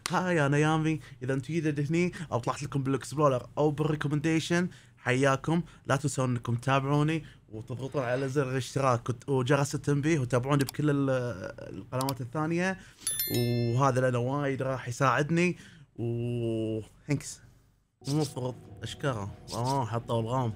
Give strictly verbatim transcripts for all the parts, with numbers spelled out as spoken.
هاي انا يامي، اذا انتم جدد هني او طلعت لكم بالاكسبلورر او بالريكومنديشن حياكم. لا تنسون انكم تتابعوني وتضغطون على زر الاشتراك وجرس التنبيه وتابعوني بكل القنوات الثانيه، وهذا لنا وايد راح يساعدني. وهنكس المفروض اشكره. اه حطوا الغام.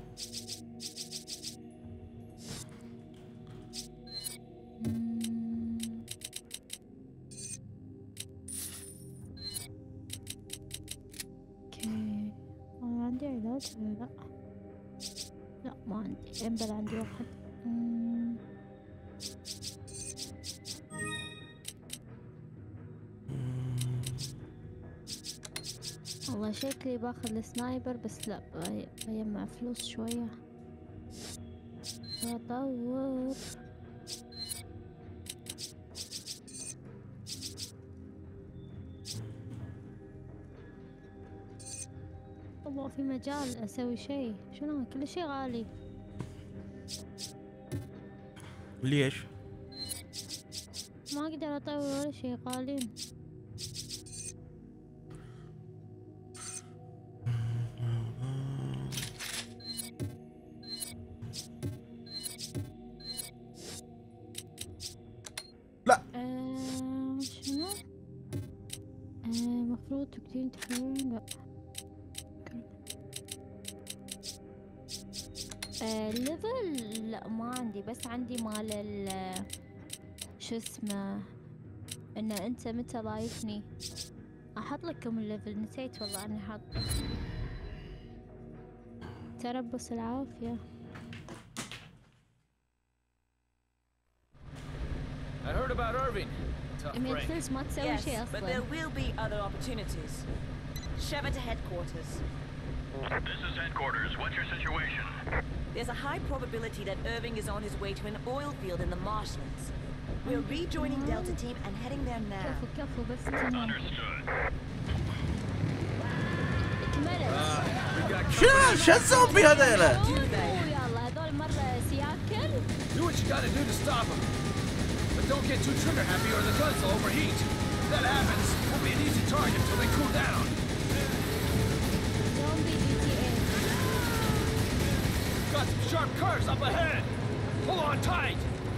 عندي علاج ولا لا؟ لا ما عندي، امبل عندي واحد. مم. والله شكلي باخذ السنايبر، بس لا بجمع فلوس شوية واطور. والله في مجال اسوي شيء، شنو كل شيء غالي. ليش؟ ما اقدر اطور ولا شيء، غالين. لا آه شنو؟ آه مفروض تكتين تحرير. لا آه ليفل لا ما عندي، بس عندي مال ال شو اسمه، ان انت متى ضايفني احط لكم الليفل. نسيت والله اني حاطه. تربص العافية. I heard about Irving. Tough break. ميكسلز ما تسوي شيء Yes, but اصلا. there will be other opportunities. Sheva to headquarters. This is headquarters. What's your situation? There's a high probability that Irving is on his way to an oil field in the marshlands. We're rejoining Delta Team and heading there now. كفو كفو بس تمام. Understood. كملت. شو شو الزومبي هذيلا؟ يلا هذول مرة سياكل. Do what you gotta do to stop him. But don't get too trigger happy or the guns will overheat. If that happens, we'll be an easy target until they cool down. زومبي جي تي اي. Got some sharp curves up ahead. Hold on tight.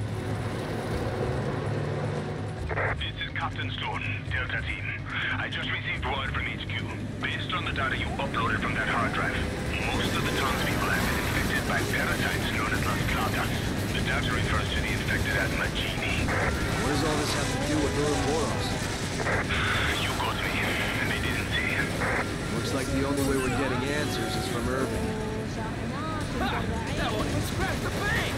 This is Captain Stone, Delta Team. I just received word from H Q. Based on the data you uploaded from that hard drive, most of the townspeople have been infected by parasites known as Las Plagas. The data refers to the infected as Magini. What does all this have to do with Ouroboros? You got me. They didn't say. Looks like the only way we're getting answers is from Irving. Ha! That one can scratch the bank!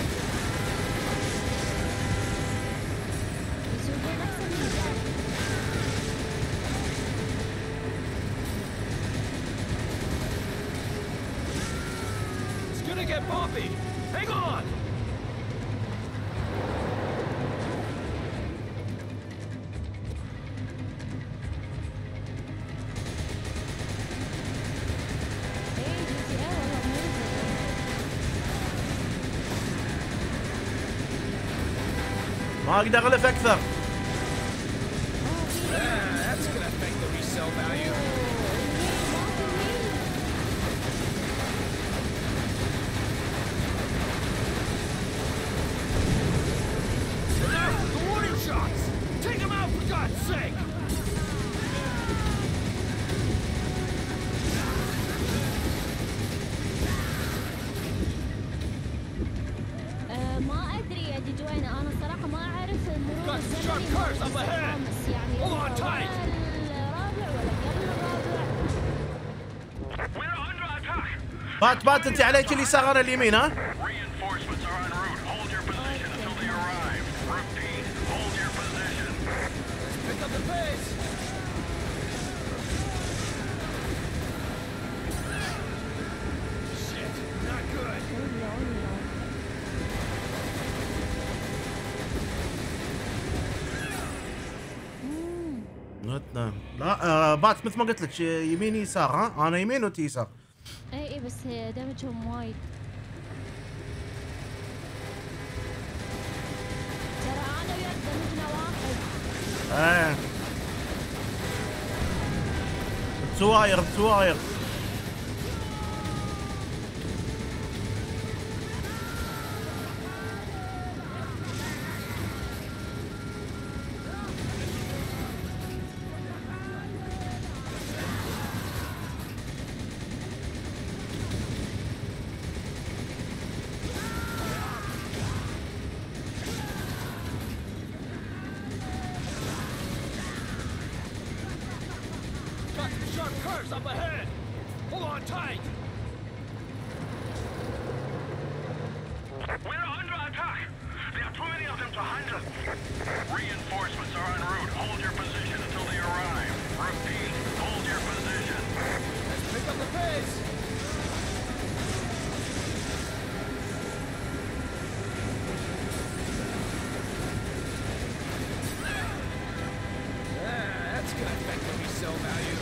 It's gonna get bumpy! Hang on! ما اقدر اغلف اكثر. Ah, that's gonna affect the resale value. Enough with the warning shots! Take them out for God's sake! آه ما ادري يا جدوين، انا الصراحه ما اعرف المرور Got some sharp الزمني curves up ahead. بس يعني Hold on tight. الرابع ولا قبل الرابع. We're under attack! بات بات انت عليك اليسار انا اليمين. ها Reinforcements are en route. Hold your position until they arrive. Repeat, hold your position. Pick up the pace! Shit, not good. لا آه بات مثل ما قلت لك يمين يسار. ها انا يمين وانت يسار. اي اي بس دمجهم وايد. ترى انا وياك دمجنا واحد. ايه سواير سواير. Got some sharp curves up ahead. Hold on tight. We're under attack. There are too many of them to handle. Reinforcements are en route. Hold your position until they arrive. Repeat, hold your position. Let's pick up the pace. Ah, that's gonna affect the resale value.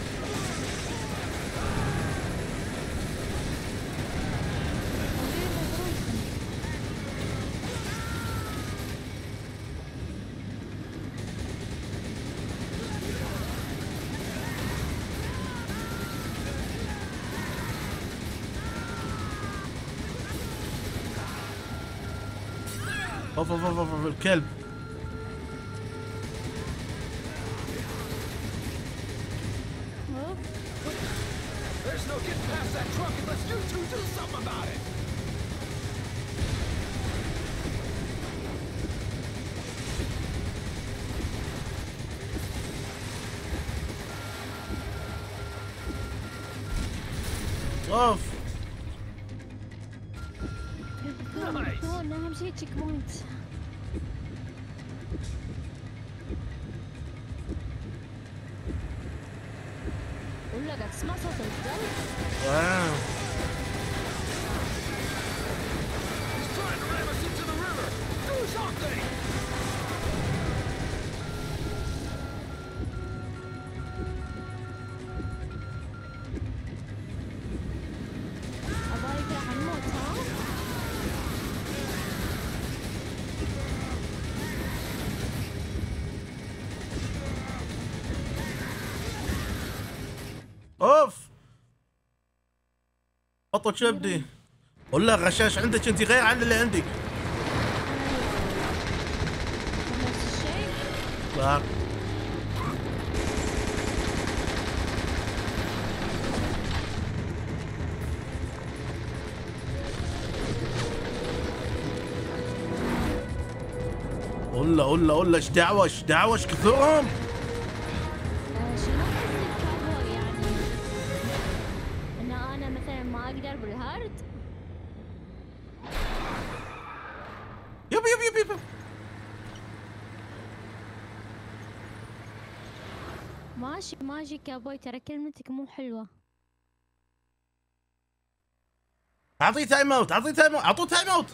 اوف اوف اوف اوف الكلب. There's no getting past that truck unless you two do something about it. اوف Nice. هون اهم شيء تشيك بوينت. ولا قاعد تسمع صوت الجو؟ واو. He's trying to ram us into the river. Do something. عبالك راح نموت ها؟ اوف بطل شبدي. ولا غشاش عندك انت غير عن اللي عندي. نفس الشيء؟ لا. ولا ولا ولا ايش دعوه ايش دعوه ايش كثرهم. آه، شنو قصدك كابوي يعني؟ ان انا مثلا ما اقدر بالهارد؟ يب يب يب يب. ماشي ماشي كابوي، ترى كلمتك مو حلوة. اعطيه تايم اوت اعطيه تايم اوت اعطوه تايم اوت.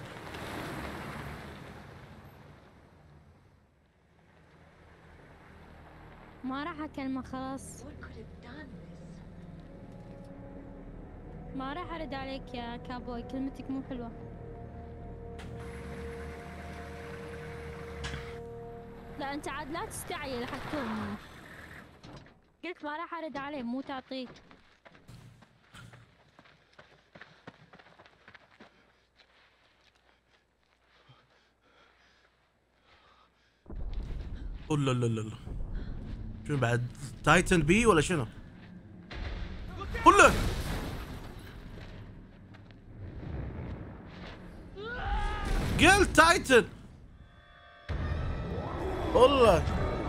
ما راح اكلمه خلاص. What could have done this? ما راح ارد عليك يا كابوي، كلمتك مو حلوة. لا انت عاد لا تستعجل حتكون. قلت ما راح ارد عليه مو تعطيه. ولا لا لا لا شنو بعد تايتن بي ولا شنو؟ ولا قلت تايتن. والله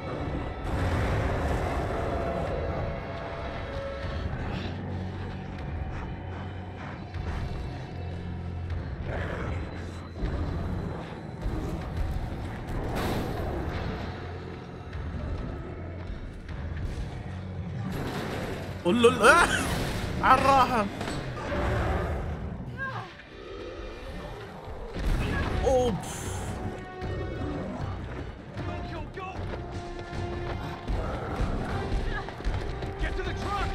قول له آه! على الراحة. اوف Go, go. Get to the truck.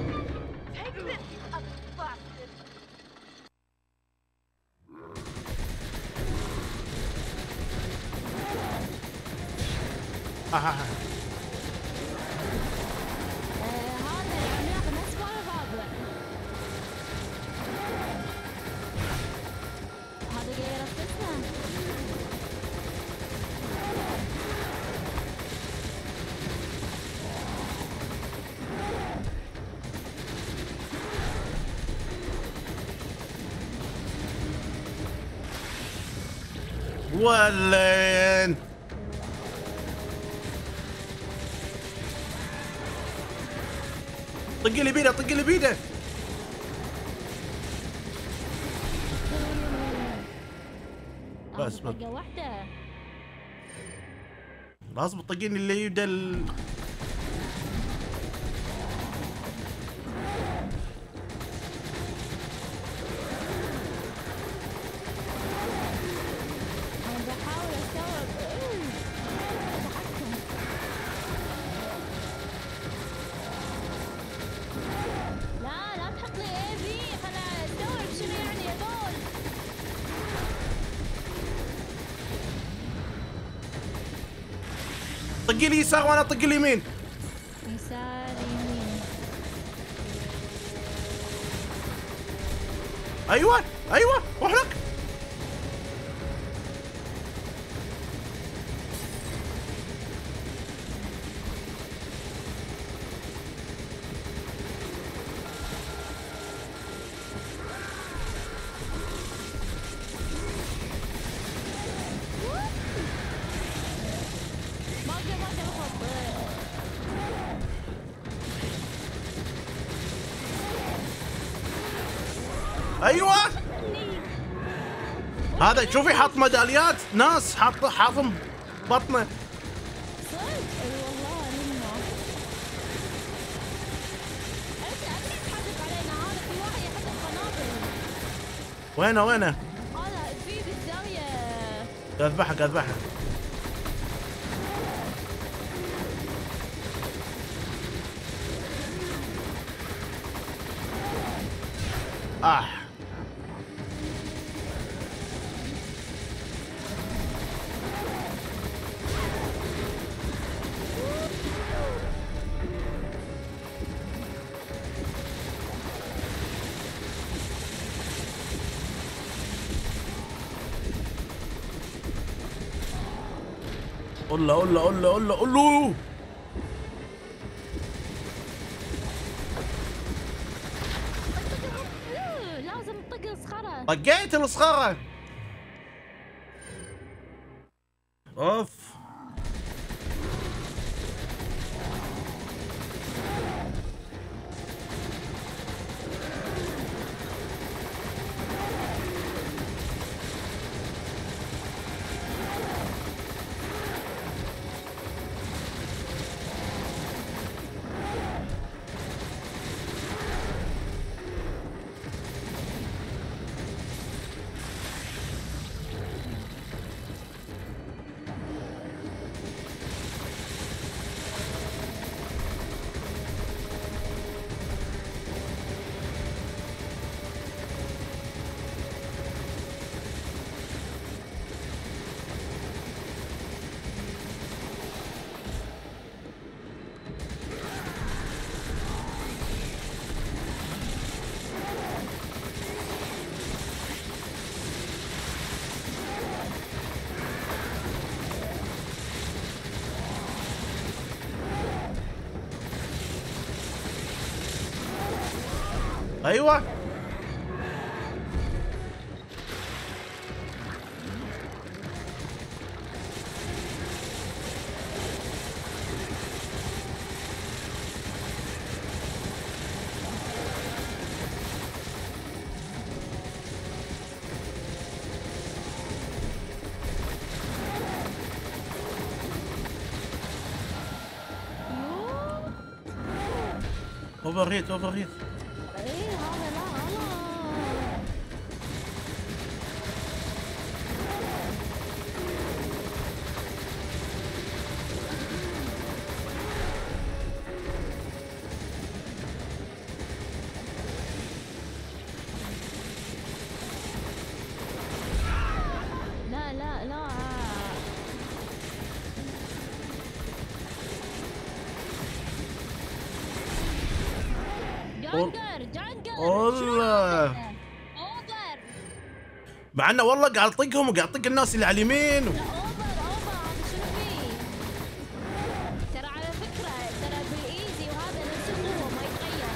Take this, you other bastard! آه آه. آه، هذا العملاق نفس مال الرابع. هذا قاعد يرفسنا. ولين طق لي بيده طق لي بيده. بس آخذ طقة واحدة. لازم تطقيني اللي يده ال... أنا بحاول أستوعب. إيه، أضحكهم. لا لا تحط لي اي في، خلنا استوعب شنو يعني هذول. طقي لي يسار وانا اطق اليمين. يسار يمين. ايوه ايوه روح لك. ما أقدر ما أقدر أخط. ايوه هذا شوفي حاط ميداليات ناس حاط حاطم بطنه. صدق؟ اي والله منه. انت ادري تحدث علينا، هذا في واحد يحط قنابل. وينه وينه؟ هذا في بالزاوية. اذبحك اذبحك. اه قول قول قول قول قول له إيه، لازم تطق الصخرة. طقيت الصخره. اوف ايوه اوفر هيت اوفر هيت. ايه هذا لا غلط. لا لا لا. جانجر جانجر والله اوفر. مع انه والله قاعد اطقهم وقاعد اطق الناس اللي على اليمين و... لا اوفر اوفر هذا شنو فيه؟ ترى على فكرة ترى بالايزي وهذا نفس القوة ما يتغير.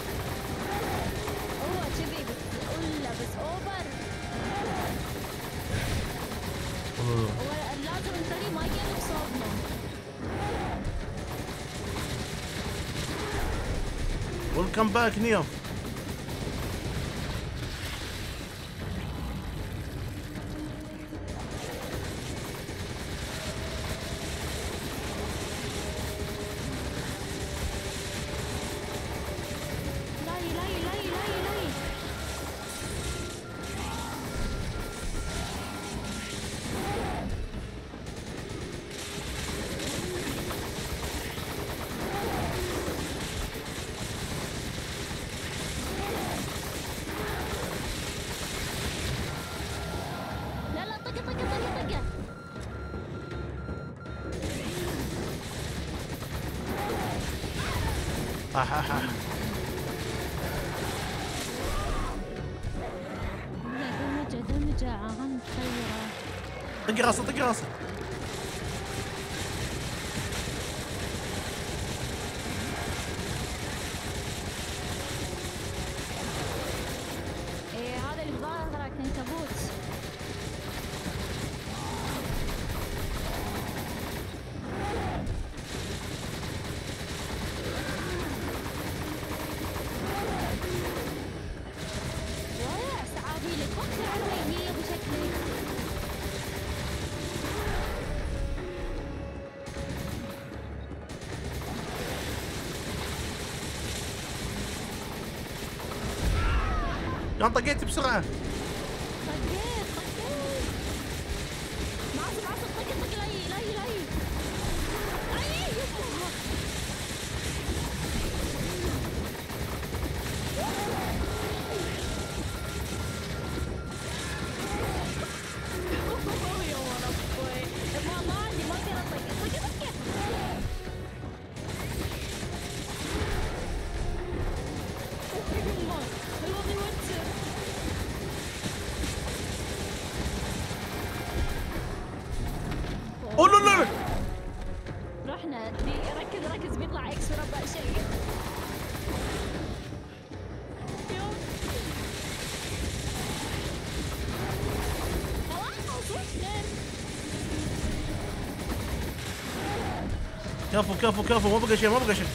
هو كذي بس ولا بس اوفر. هو لازم نخليه ما يقلب صوبنا. ويلكم باك نيو. لاي لاي لاي لاي لاي. لا لا طقه طقه طقه طقه. ها ها ها. دمجه دمجه عن خيره. طق راسه طق راسه. ايه هذا اللي بظهرك عنكبوت. ولا سعابيلك فكر عن وين هي بشكلك. يلا طقيت بسرعه. طقيت طقيت. معصب معصب طق طق لاي لاي لاي. لاي يبا. أوه يا وربي. ما ما عندي ما اقدر اطق طق طق. يما الوضع يوتر. اوه لا لا لا. رحنا دي ركز ركز بيطلع اكس وربع شيء. خلاص وحنا. كفو كفو كفو ما بقى شيء ما بقى شيء.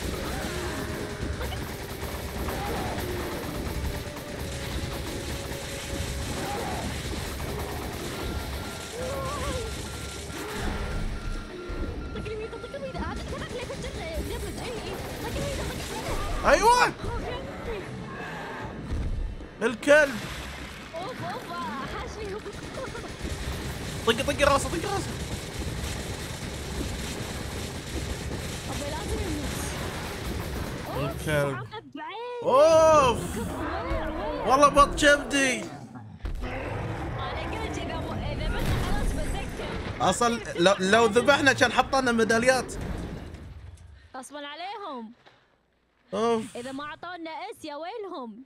طق اليمين طق اليمين هذا تبعك ليه فجر دمج. اي اي طق اليمين طق اليمين. ايوه الكلب. اوف اوف حاشني. طق طق راسه طق راسه. ابي لازم يموت. اوف الكلب. عقب بعين. اوف ويع ويع. والله بط كبدي. انا قلت اذا مو- اذا بس خلاص بتذكر. اصلا لو, لو ذبحنا كان حطنا ميداليات. غصبا عليهم. اوف اذا ما اعطونا اس يا ويلهم.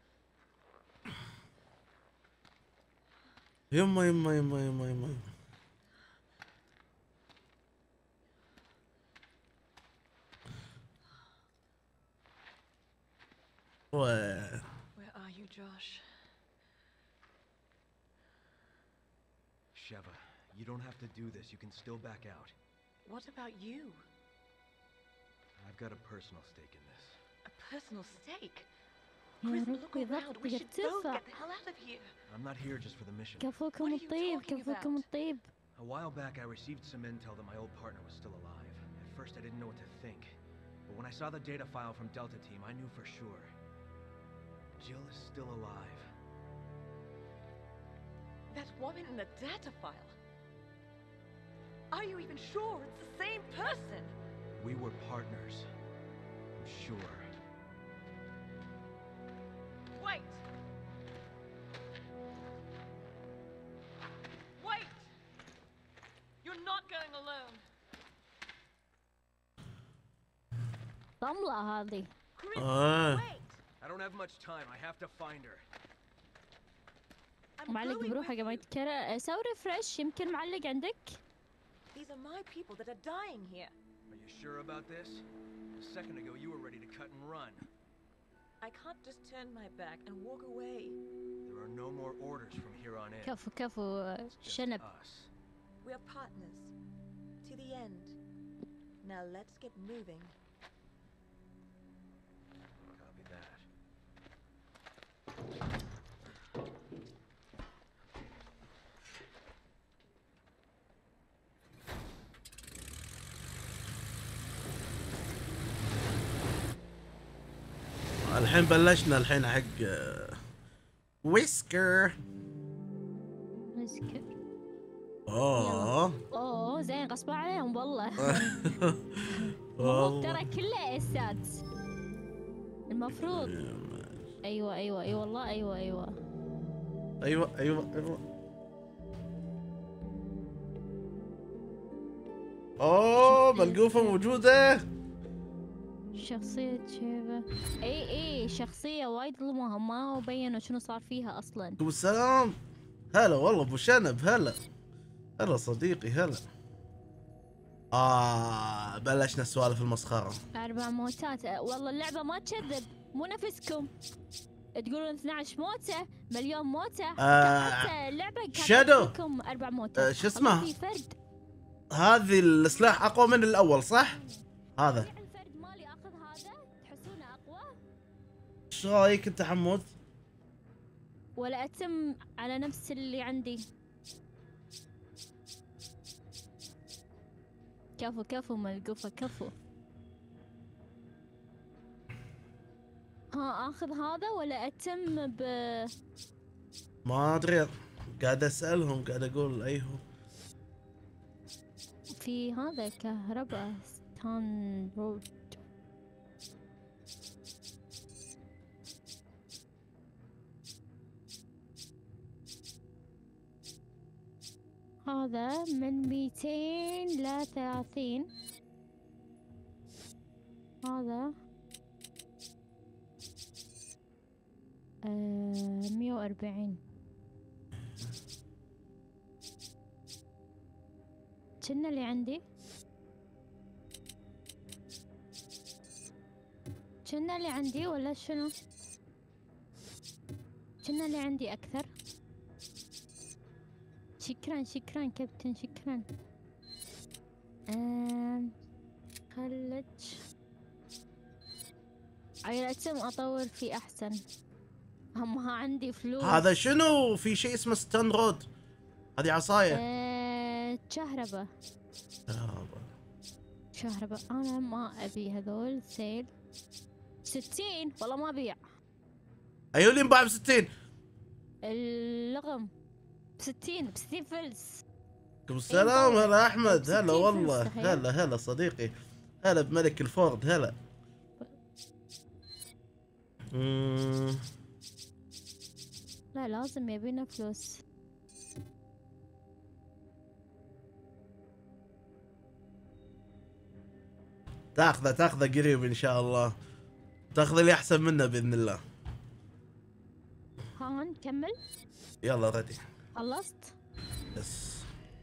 يما يما يما يما يما. و Where are you, Josh? Sheva, you don't have to do this. You can still back out. What about you? I've got a personal stake in this. A personal stake? يا Chris, look ربي around. ضغطي We should both يرتفع. get the hell out of here. I'm not here just for the mission. كفوكم What are you الطيب talking كفوكم about? الطيب. A while back, I received some intel that my old partner was still alive. At first, I didn't know what to think. But when I saw the data file from Delta Team, I knew for sure. Jill is still alive. That woman in the data file. Are you even sure it's the same person? We were partners. I'm sure. Wait! Wait! You're not going alone. طملة هذه. Chris, آه. wait! don't have much time. I have to find her. I'm معلق going بروحه with قبل you. يتكرر. سوي ريفرش يمكن معلق عندك. These are my people that are dying here. Are you sure about this? A second ago, you were ready to cut and run. I can't just turn my back and walk away. There are no more orders from here on in. كفو كفو Just شنب. us. We are partners. To the end. Now let's get moving. Copy that. الحين بلشنا الحين حق آه، ويسكر. مسكر. اوه اوه زين غصب عليهم والله. مو والله. ترى كله اسات. المفروض. ايوه ايوه اي والله ايوه ايوه. ايوه ايوه ايوه. اوه ملقوفة موجودة. شخصية شيبة. اي اي شخصية وايد ظلموها ما بينوا شنو صار فيها اصلا. عليكم السلام. هلا والله ابو شنب. هلا هلا صديقي. هلا. آه بلشنا سوالف المسخرة. أربع موتات أه، والله اللعبة ما تكذب مو نفسكم تقولون اثنعش موتة مليون موتة. آه، حتى اللعبة كانت شادو. فيكم أربع موتات. آه، شو اسمه؟ والله في فرد. هذه السلاح اقوى من الاول صح؟ هذا. يعني الفرد مالي اخذ هذا تحسونه اقوى ايش رايك انت حمود؟ ولا اتم على نفس اللي عندي؟ كفو كفو ملقوفة كفو. ها اخذ هذا ولا اتم ب ما ادري قاعد اسالهم قاعد اقول ايهم. في هذا كهرباء ستان رود. هذا من ميتين إلى ثلاثين. هذا آه مية وأربعين. كنا اللي عندي كنا اللي عندي ولا شنو؟ كنا اللي عندي أكثر. شكرا شكرا كابتن شكرا. آم خلج عيلتم أطور في أحسن. هم ها عندي فلوس. هذا شنو؟ في شيء اسمه ستان رود. هذه عصاية. آه كهرباء كهرباء. كهرباء. أنا ما أبي هذول سيل. ستين والله ما أبيع. ايوه اللي انباع ب ستين. اللغم بستين بستين فلس. عليكم السلام. إيه هلا احمد. بستين هلا فلس والله. تخيل. هلا هلا صديقي. هلا بملك الفورد. هلا. مم. لا لازم يبينا فلوس. تاخذه تاخذه قريب ان شاء الله. تاخذ اللي احسن منه باذن الله. ها نكمل. يلا غدي. خلصت. بس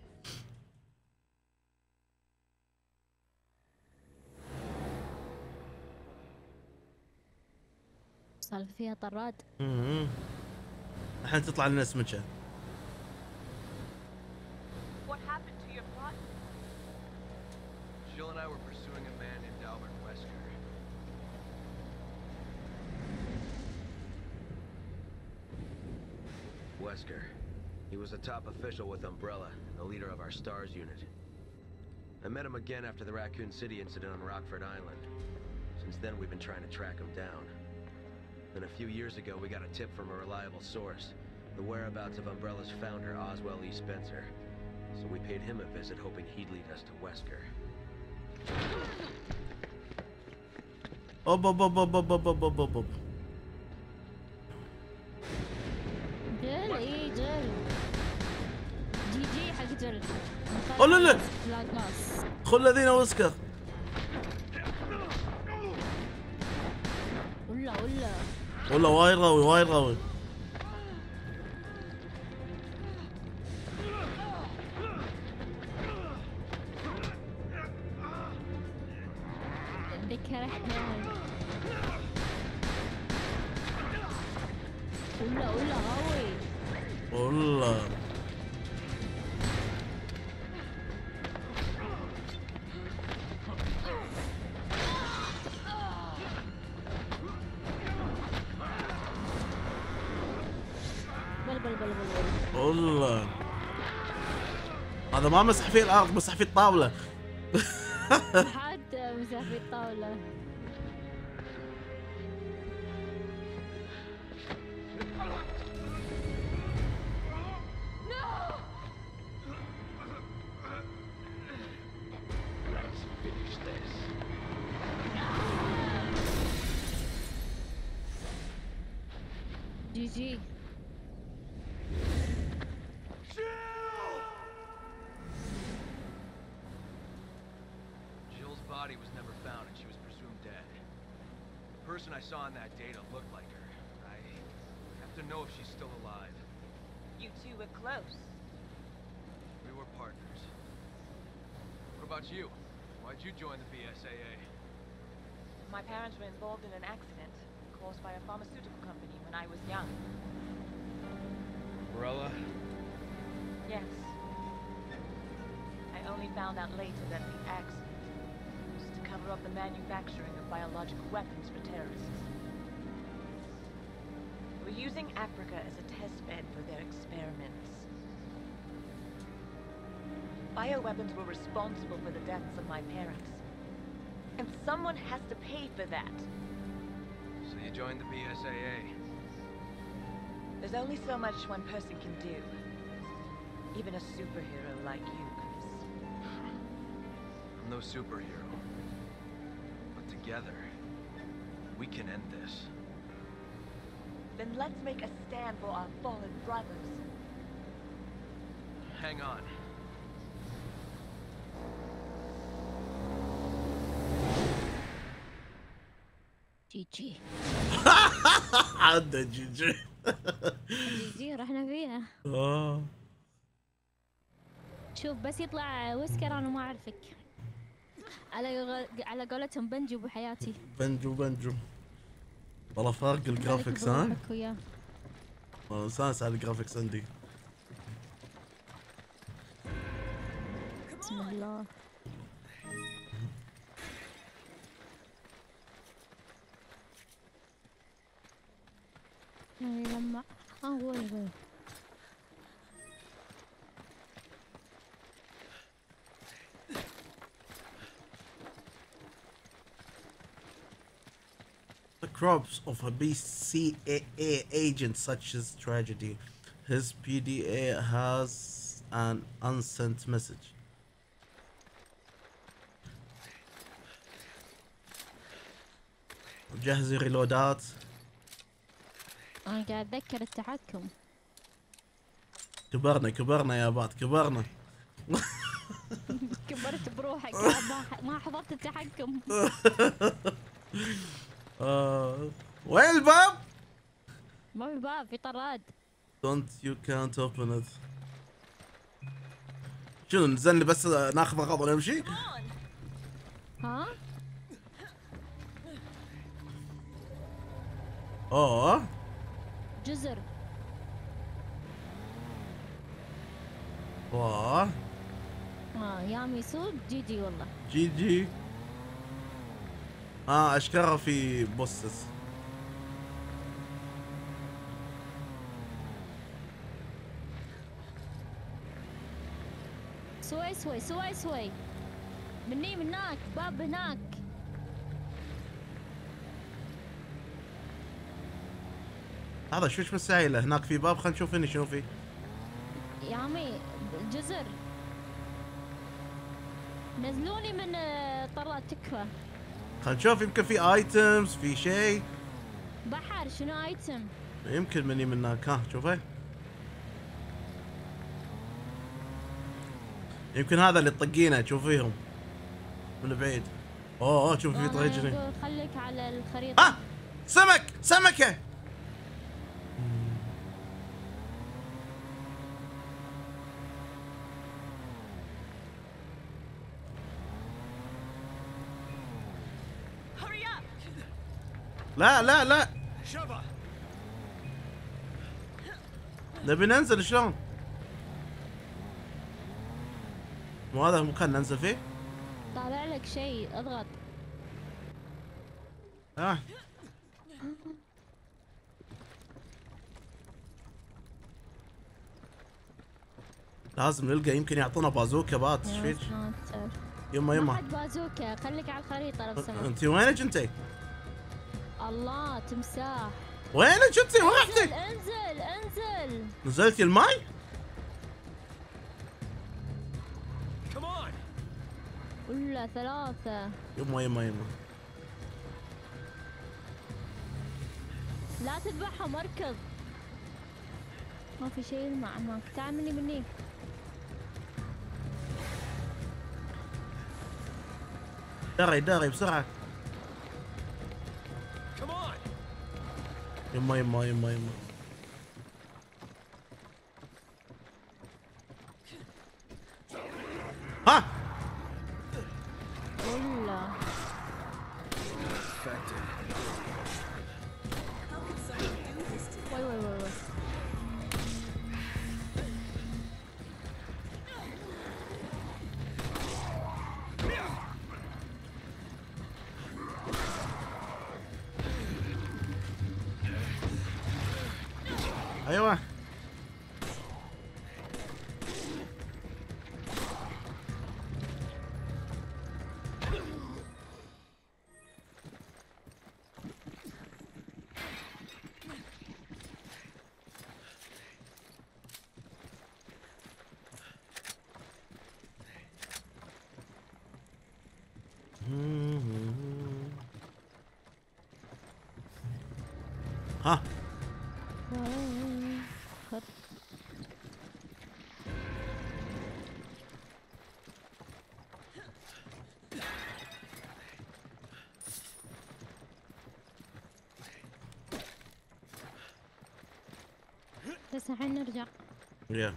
صار فيها طراد. امم الحين تطلع لنا سمكه. What happened to your plot? Jill and I were pursuing a man named Albert Wesker. Wesker. He was a top official with Umbrella, the leader of our STARS unit. I met him again after the Raccoon City incident on Rockford Island. Since then, we've been trying to track him down. Then a few years ago, we got a tip from a reliable source. The whereabouts of Umbrella's founder, Oswell E. Spencer. So we paid him a visit, hoping he'd lead us to Wesker. اوب اوب اوب اوب اوب اوب اوب اوب اوب. جل اي جل. جي جي حق جل. أوه، لا، لا. لا كلاس. خذ الذين وسكر. ولا ولا والله وايد قوي وايد قوي. ذكر احيان. ولا ولا قوي. والله بل بل بل بل. والله هذا ما مسح فيه الارض، مسح فيه الطاوله. حد مسح في الطاولة. جي جي. Jill's body was never found and she was presumed dead. The person I saw in that data looked like her. I have to know if she's still alive. You two were close. We were partners. What about you? Why'd you join the B S A A? My parents were involved in an accident caused by a pharmaceutical company when I was young. Umbrella? Yes. I only found out later that the accident was to cover up the manufacturing of biological weapons for terrorists. They were using Africa as a test bed for their experiments. Bioweapons were responsible for the deaths of my parents. And someone has to pay for that. So you joined the B S A A? There's only so much one person can do. Even a superhero like you, Chris. I'm no superhero. But together, we can end this. Then let's make a stand for our fallen brothers. Hang on. جي جي. عدى جي جي. جي جي رحنا فيها. اه شوف بس يطلع ويسكر انا ما اعرفك. على غ- على قولتهم بنجو بحياتي. بنجو بنجو. والله فارق الجرافيكس ها؟ بروحك وياه. والله سانس على الجرافيكس عندي. بسم الله. لما اه وي وي. The crops of a B C A A agent such as tragedy. His P D A has an unsent message. جهزي ريلودات. انا قاعد اتذكر التحكم. كبرنا كبرنا يا بات كبرنا. كبرت بروحك ما ما حضرت التحكم. آه. وين الباب؟ ما في باب في طراد. Don't you can't open it. شنو نزلني بس ناخذ غض ونمشي؟ ها؟ اوه جزر. واه اه يامي سود جي جي والله. جي جي. اه اشكرها في بوسس. سوي سوي سوي سوي. مني من هناك باب هناك. هذا شو اسمه السايله هناك في باب. خلينا نشوف هنا شنو فيه. يامي الجزر. نزلوني من آه، طراد تكفى. خلينا نشوف يمكن في ايتمز في شيء. بحر شنو ايتم؟ يمكن مني من هناك. ها شوفه يمكن هذا اللي تطقينه تشوفيهم من بعيد. اوه اوه شوف في أنا طريق جري. أقول خليك على الخريطة. ها سمك سمكه لا لا لا Sheva! نبي ننزل شلون؟ مو هذا المكان ننزل فيه؟ طالع لك شيء اضغط. اه لازم نلقى، يمكن يعطونا بازوكا بات. ايش فيك؟ يما ما يما حد بازوكا، خليك على الخريطة لو سمحت. انت وينك انت؟ الله تمساح. وينك انت؟ وين رحتي؟ انزل انزل. نزلتي الماي؟ Come on! ولا ثلاثة. يما يما يما لا تذبحهم اركض. ما في شيء يلمع هناك، تعال مني مني. دري دري بسرعة. Come on! يما يما يما يما ها ولا Infected. وي وي وي وي. ايوه ها خد. بس الحين نرجع. يا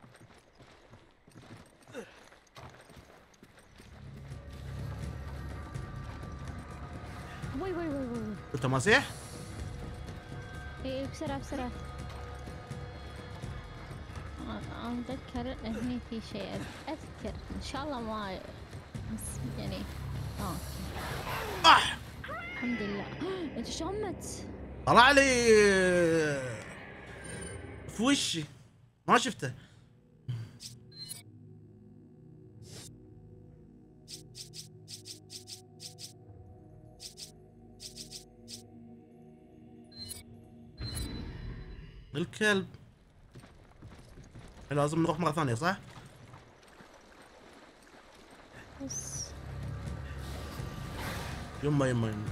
وي وي وي وي. انت مسيح؟ اي بسرعة بسرعة. أنا أتذكر هني في شيء، أذكر إن شاء الله ما بس يعني آه آه. الحمد لله. أنت شلون مت؟ طلع لي في وشي ما شفته. الكلب لازم نروح مرة ثانية صح؟ بس يما يما يما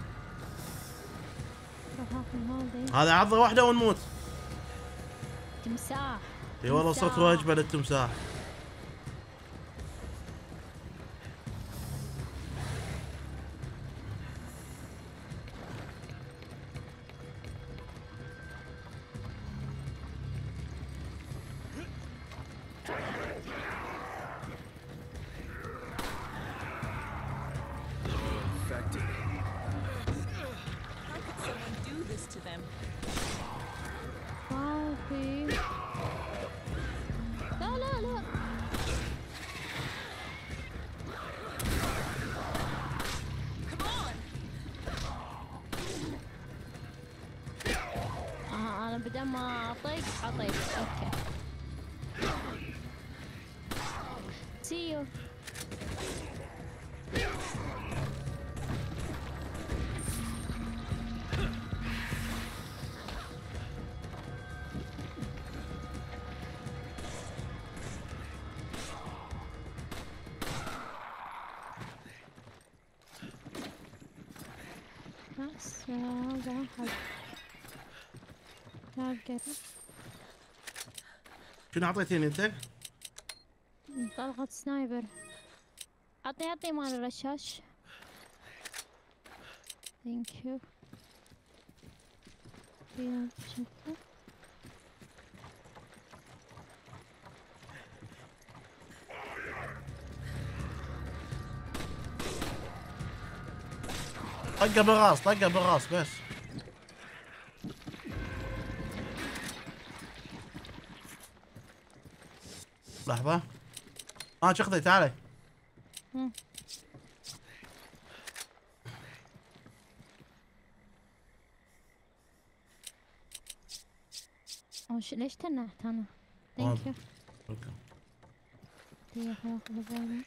روح آخذ هذي. هذا عضة واحدة ونموت. تمساح. اي والله صرت تمساح. واجبة للتمساح. Infected. How could someone do this to them? ما في. لا لا لا. Come on! آه أنا بدل ما أطيق أطيق. أوكي. See you. بس هذا أحد. تعال قرب. شنو اعطيتيني انت؟ طلقة سنايبر. عطني عطني مال الرشاش. ثانك يو. شوفه. طقه بالراس طقه بالراس بس. لحظة. اه شخذي تعالي. مم. وش ليش تنحت انا؟ ثانك يو. اوكي. دقيقة اخذ بالي.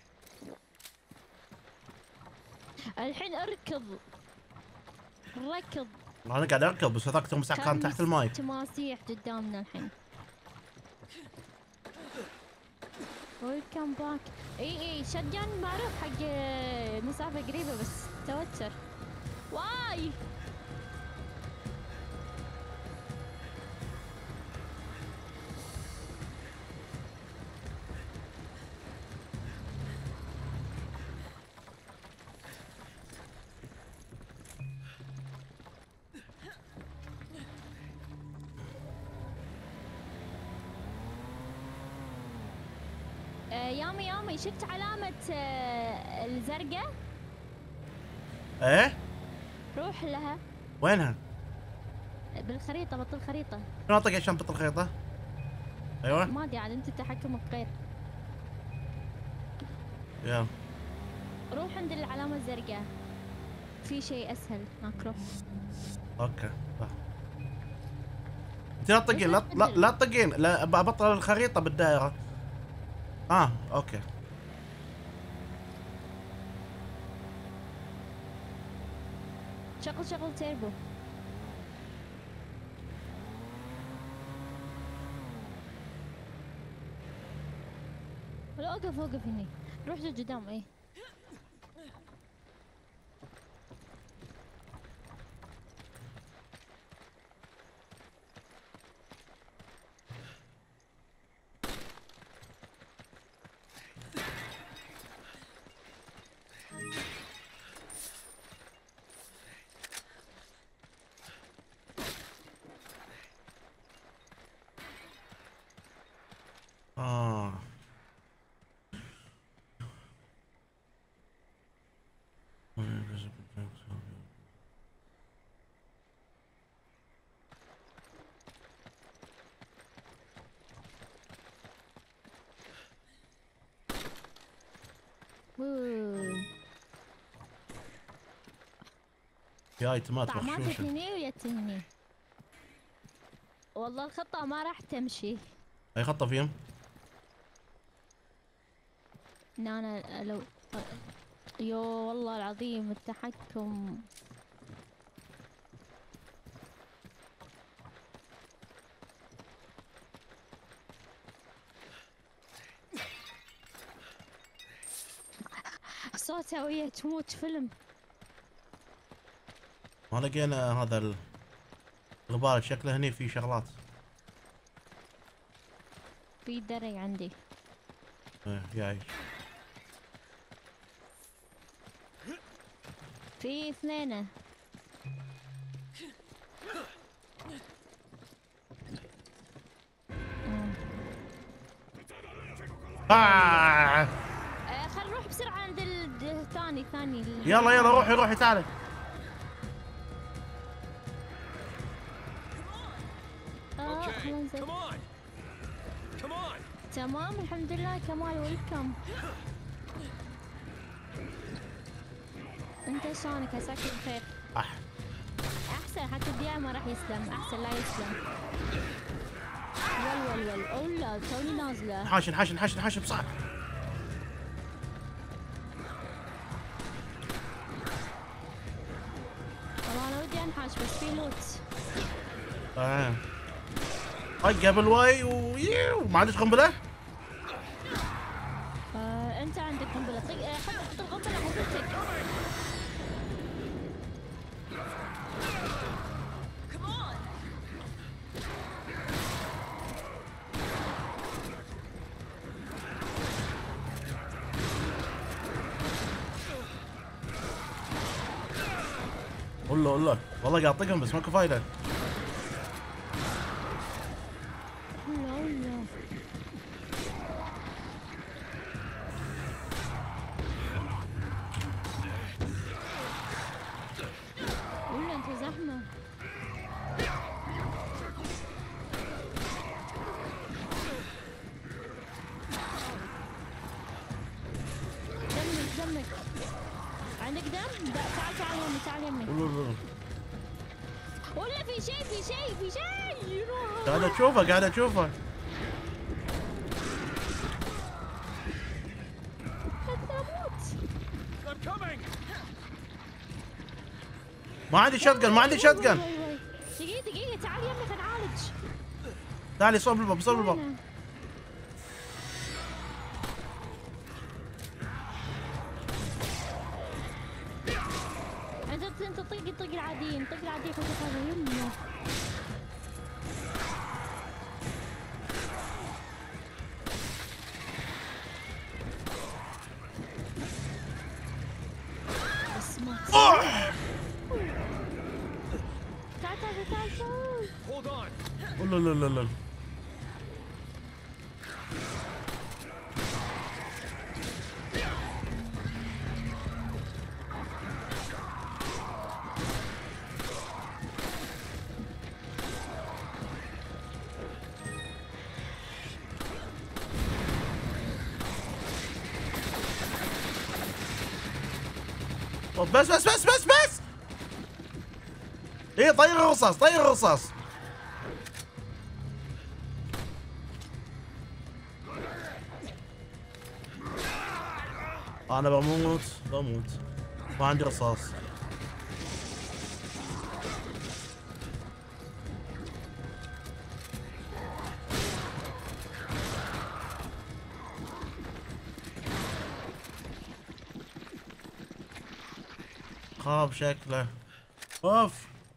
الحين اركض. ركض. انا قاعد اركب بس هذاك تمسح كان تحت الماي. تماسيح قدامنا الحين. ويلكم باك. اي اي شجان معروف حق مسافة قريبة بس توتر. واي يامي يامي شفت علامة آه، الزرقاء؟ ايه؟ روح لها. وينها؟ بالخريطة بطل الخريطة. شنو اطق عشان بطل الخريطة؟ ايوه؟ ما ادري عاد انت تحكمك غير. يلا. روح عند العلامة الزرقاء. في شيء اسهل هناك روح. اوكي صح. انت لا تطقين لا لا لا تطقين لا بطل الخريطة بالدائرة. اه اوكي. شغل شغل تيربو. ولا اوقف اوقف هني. روح لقدام ايه. اه اوه. في ايتمات طعمات مغشوشة. هني ويت هني. والله الخطة ما راح تمشي. اي خطة فيهم؟ ان انا لو يو والله العظيم التحكم. صوتها وهي تموت فيلم. ما لقينا هذا الغبار شكله هني في شغلات. في دري عندي. ايه جاي. في اثنين. آه. آه خل نروح بسرعة عند الثاني الثاني. يلا يلا روحي روحي تعالي. آه Okay, خلنا ننزل. come on. Come on. تمام الحمد لله كمال ويلكم. انت شلونك عساك بخير؟ أح. احسن حتى الديار ما راح يسلم. احسن لا يسلم. ول ول ول اولا توني نازله. حاشن حاشن حاشن حاشن بسرعة. والله انا ودي انحاش بس في لوت. اه هاي قبل واي ويو ما عندك قنبلة؟ آه انت عندك قنبله. طيب آه، حط حط القنبله حطيتك. والله والله والله قاعد اطقهم بس ماكو فايدة. ولا ولا ولا انت زحمه. دم؟ لا تعال تعال يمي تعال يمي. ولا في شيء في شيء في شيء يروح. قاعد اشوفه قاعد اشوفه. ما عندي شotgun ما عندي شotgun. دقيقة دقيقة تعال يمي خلينا نعالج. تعالي صوب الباب صوب الباب. انت انت طق الطق العاديين طق العاديين خذ هذا يمه. تعال تعال تعال تعال. Hold on. لا لا لا لا. بس بس بس بس بس. ايه طير الرصاص طير الرصاص. انا بموت بموت ما عندي رصاص. خاب شكله. اوف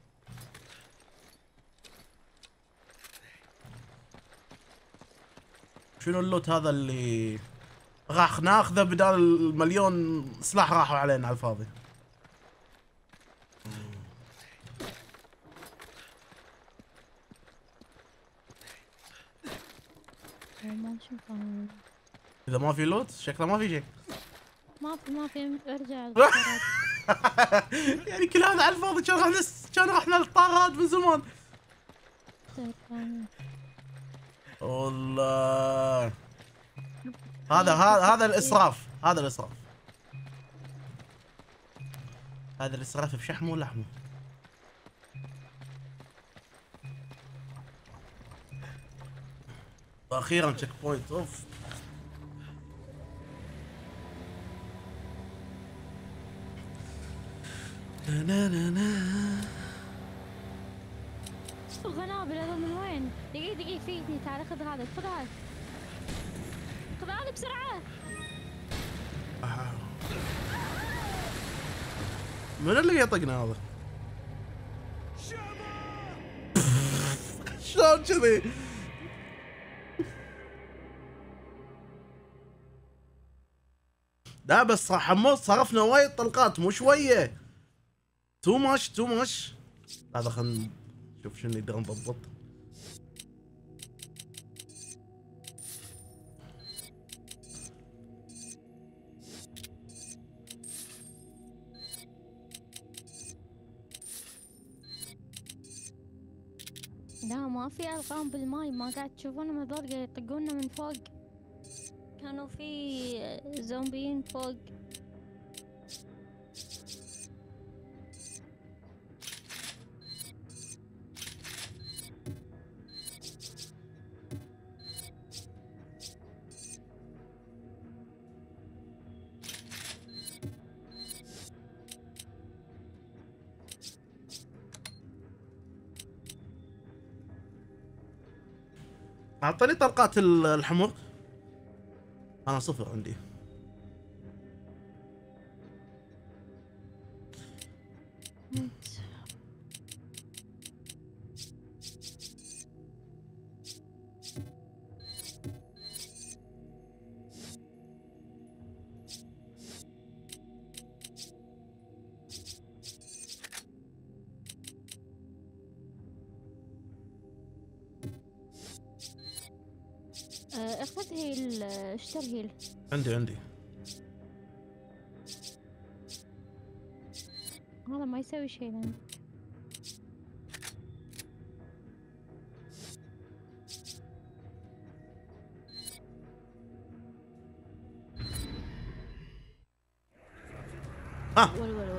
شنو اللوت هذا اللي راح ناخذه بدال المليون سلاح راحوا علينا على الفاضي. ما نشوف انا. اذا ما في لوت شكله ما في شيء. ما في ما في ارجع. يعني كل هذا على الفاضي كان رحنا كان رحنا للطارات من زمان. والله هذا هذا هذا الاسراف هذا الاسراف هذا الاسراف بشحمه ولحمه. واخيرا تشيك بوينت. اوف نا نا نا نا. القنابل هذا من وين؟ دقيقة دقيقة فيني تعال خذ هذا خذ هذا خذ هذا بسرعة. من اللي يطقنا هذا؟ شلون كذي؟ لا بس حموس صرفنا وايد طلقات مو شوية. تو ماش تو ماش. هذا خلنا نشوف شنو نقدر نضبط. لا ما في ارقام بالماي ما قاعد تشوفونهم هذول قاعد يطقونا من فوق. كانوا في زومبيين فوق. اعطني طلقات الحمر. انا صفر عندي. اخذ هيل اشتر هيل. عندي عندي. هذا ما يسوي شيء عندك. ها ول ول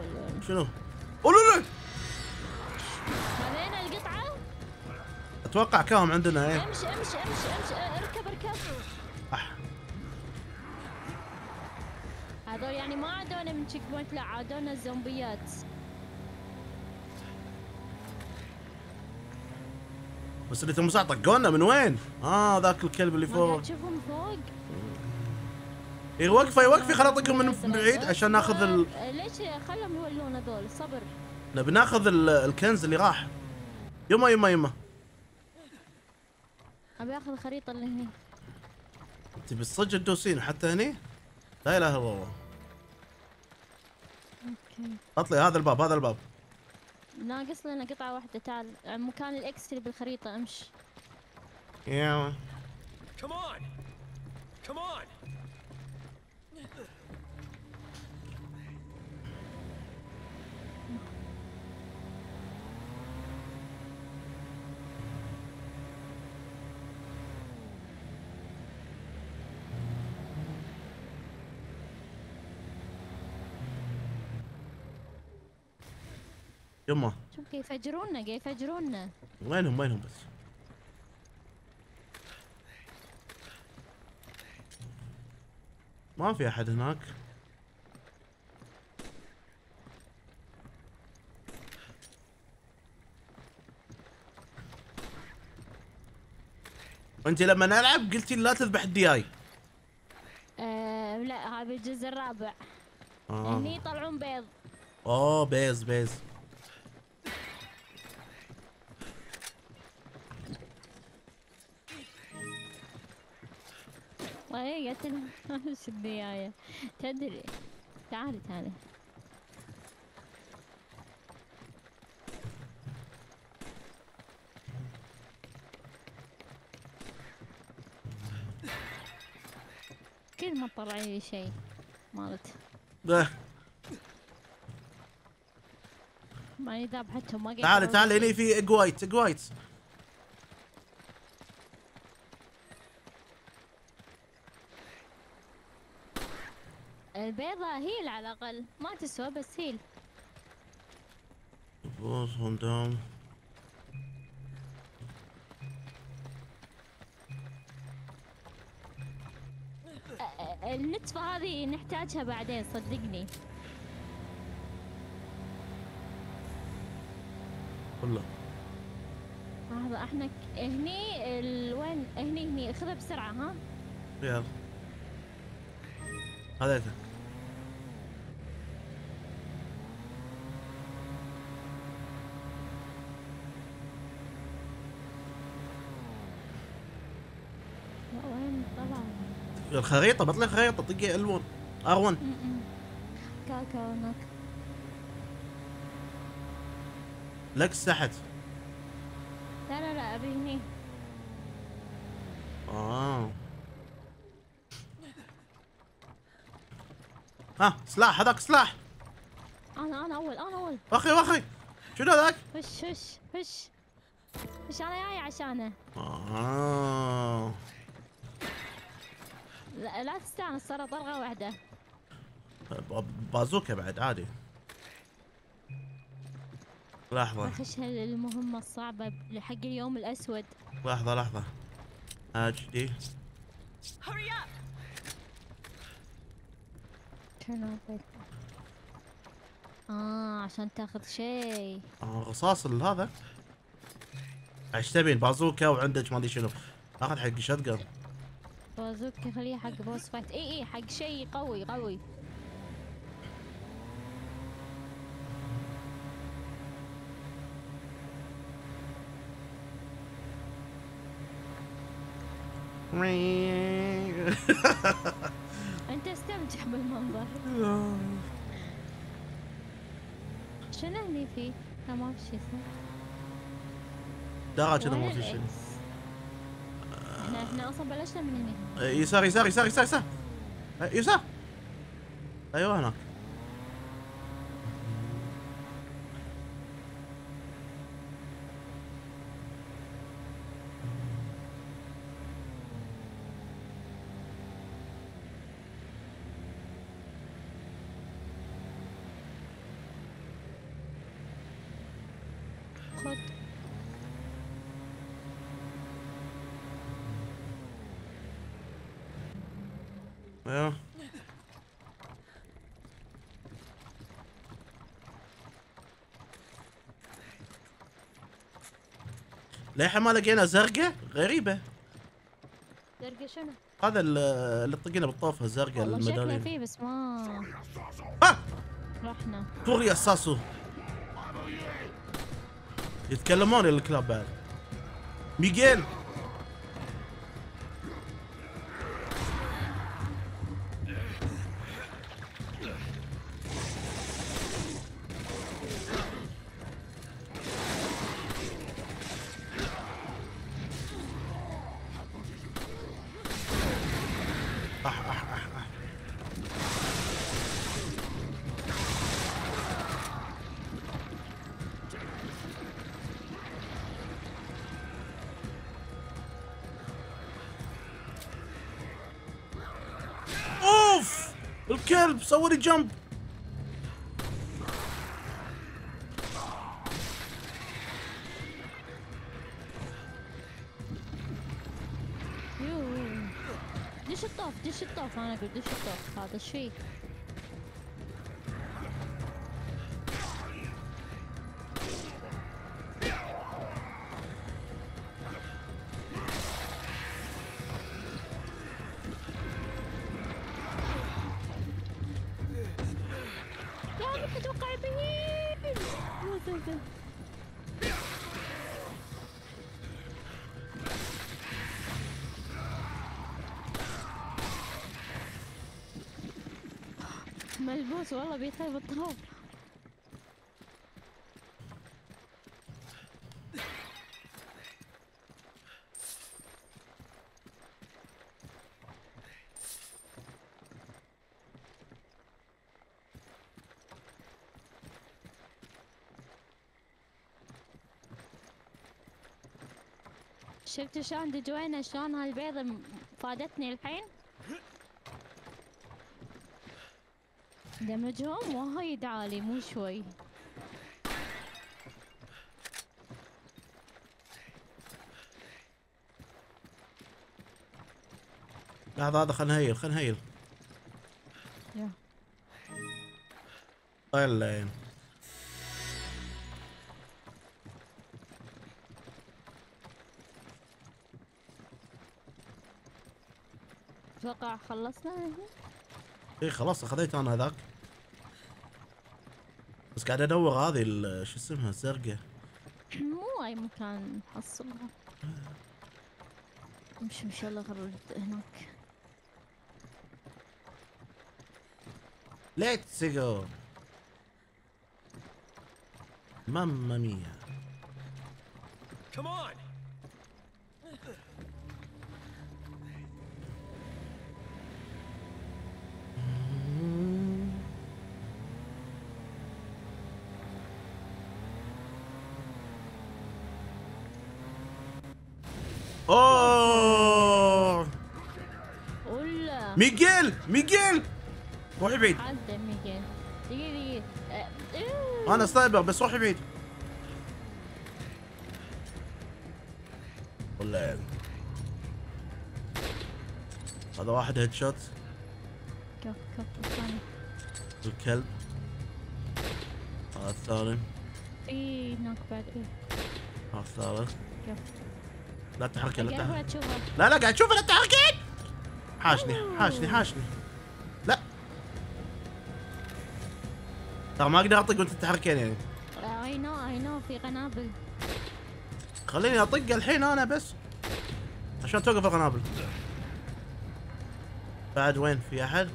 شنو؟ قولوا لي. هذين القطعة؟ اتوقع كاهم عندنا ايه. امشي امشي امشي امشي اه، اركب اركب. أح. هذول يعني ما عادونا من تشيك بوينت، لا عادونا الزومبيات. بس اللي تم طقونا من وين؟ اه ذاك الكلب اللي ما فوق. قاعد تشوفهم فوق؟ ايه وقفي وقفي خلينا نطقهم من بعيد عشان ناخذ ال... اه، ليش خلهم يولون هذول؟ صبر. نبي ناخذ ال... الكنز اللي راح. يما يما يما. ابي اخذ الخريطة اللي هني. تبي الصج تدوسين حتى هني؟ لا اله الا الله. اوكي. اطلي هذا الباب هذا الباب. ناقص لنا قطعة واحدة، تعال مكان الاكس اللي بالخريطة امشي. يا Come on! Come on! يما شوف كيف يفجرونا كيف يفجرونا. وينهم وينهم بس؟ ما في احد هناك. انت لما نلعب قلتي لا تذبح الدياي. آه لا هذا الجزء الرابع. آه. هني يطلعون بيض. اوه بيز بيز. والله قتل ايش الدياية تدري. تعالي تعالي. كل ما طلع لي شيء مالت ده ماني ذابحتهم ما قاعد. تعالي تعالي هني في اجوايت اجوايت. البيضة هيل على الأقل ما تسوى بس هيل. بوظهم دام. النتفة هذه نحتاجها بعدين صدقني. والله لحظة احنا ك- هني ال... وين هني هني خذها بسرعة ها. يلا هذا لا، وين طلع؟ الخريطة بطلع الخريطة طقي الون ار واحد. م-م. كاكا هناك. لكس تحت. لا لا لا ابي هني. اه ها سلاح هذاك سلاح. انا انا اول انا اول. واخي واخي شنو هذاك؟ هش هش هش هش انا جاي عشانه. اه لا, لا تستانس ترى طلقة واحدة. بازوكا بعد عادي. لحظة بخش المهمة الصعبة حق اليوم الأسود. لحظة لحظة اتش دي. Hurry up! شنو بك؟ اه عشان تاخذ شيء. آه رصاص ال- هذا ايش تبين؟ بازوكا وعندك ما ادري شنو. اخذ حق شotgun. بازوكا خليه حق بوس فايت. اي اي حق شيء قوي قوي. انت استمتع بالمنظر. شنو هني في؟ لا ما في شيء صح؟ دراجة ما وين في شيء. الإكس؟ احنا احنا اصلا بلشنا من هنا. إيه، يسار يسار يسار يسار يسار إيه، يسار. ايوه هناك. خد. ايوه للحين ما لقينا زرقاء غريبة. زرقاء شنو؟ هذا ال- اللي طقينا بالطوفة الزرقاء والله شكله الميدالية. فيه بس ما آه! رحنا. طوري اساسه يتكلمون الكلاب بعد. ميغيل اوف الكلب سوى لي جمب. يو دش الطوف دش الطوف انا اقول دش الطوف. هذا ايش فيه؟ لا ما تتوقع بعيد. ملبوس والله بيطيب الطوف. شفت شلون دجوينا شلون هالبيضة م- فادتني الحين؟ دمجهم وايد عالي مو شوي. لحظة هذا خلنا نهيل خلنا نهيل. يا. طيلين اتوقع خلصنا هنا. اي خلاص اخذيت انا هذاك. بس قاعد ادور هذه ال- شو اسمها الزرقاء. مو اي مكان نحصلها. نمشي ان شاء الله غرد هناك. ليتس جو. ماما ميا. Come on! اوه ولا ميغيل ميغيل روحي بعيد. عدى ميغيل. دقيقة دقيقة. أه، إيوه. انا سنايبر بس روحي بعيد. ولا هذا واحد هيد شوت. كف كف الثاني. الكلب هذا الثاني. في هناك بعد ايه. هذا الثالث. كف. لا تحركي لا قاعد تحركي. تشوفها. لا لا قاعد تشوف لا تحركين. حاشني حاشني حاشني. لا ترى ما اقدر اطق وانت تحركين يعني. اي نو اي نو في قنابل. خليني اطق الحين انا بس عشان توقف القنابل. بعد وين في احد؟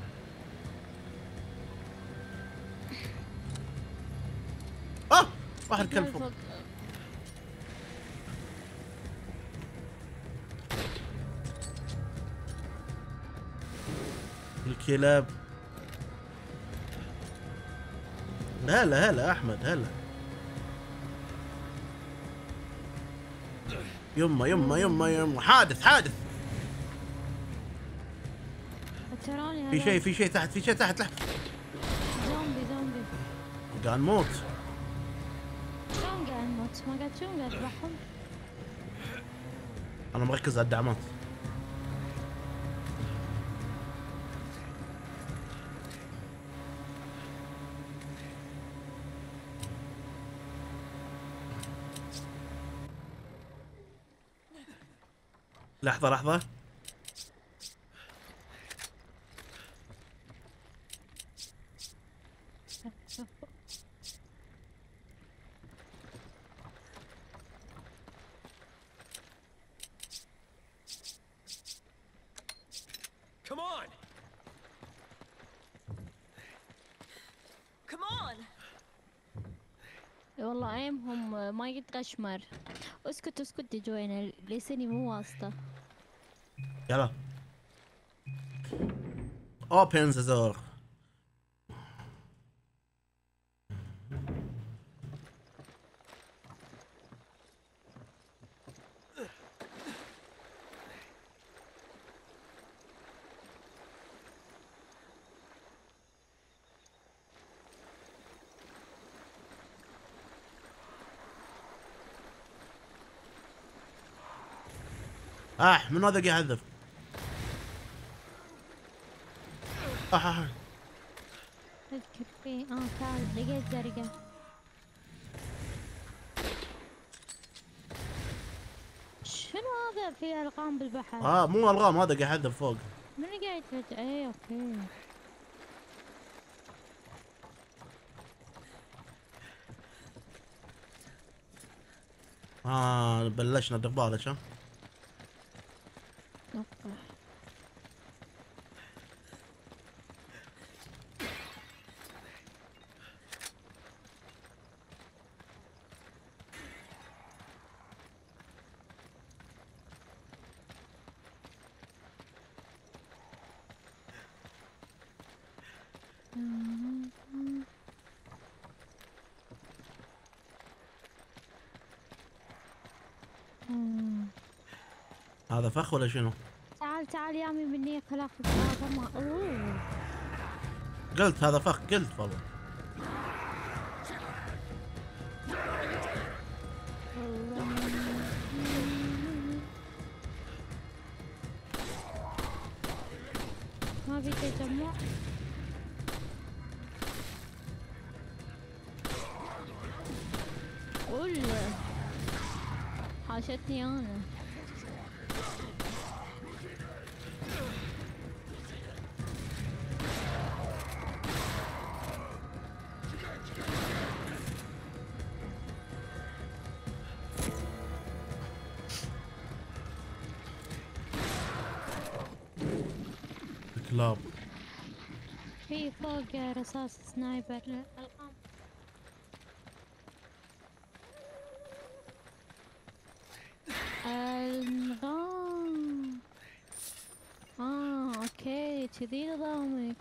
اه واحد كلب فوق. فوق. الكلاب. هلا هلا احمد هلا. يما يما يما يما حادث حادث. تراني في هذول. شيء في شيء تحت في شيء تحت. لا زومبي زومبي. قاعد نموت. شلون قاعد نموت؟ الدعامات ما قاعد تشوفهم قاعد اذبحهم. انا مركز على الدعمات. لحظة لحظة. Come on! Come on! والله ايمهم ما يتغشمر. اسكت اسكت يا جوينا لساني مو واسطة. يلا. Open the door. اح من هذا قاعد يحذف. اح اح اذكر فيه اه تعال لقيت زرقاء. شنو هذا في الغام بالبحر؟ اه مو الغام هذا قاعد يحذف فوق. من اللي قاعد يتفجأ؟ ايه اوكي. اه بلشنا دبالة ها. اوكي. هذا فخ ولا شنو؟ تعال تعال يامي مني خلاص هذا ما اوه. قلت هذا فخ قلت والله. ما في تجمع. ولا حاشتني انا. كلاب. في فوق رصاص سنايبر القام. النظام. اه اوكي كذي نظامك.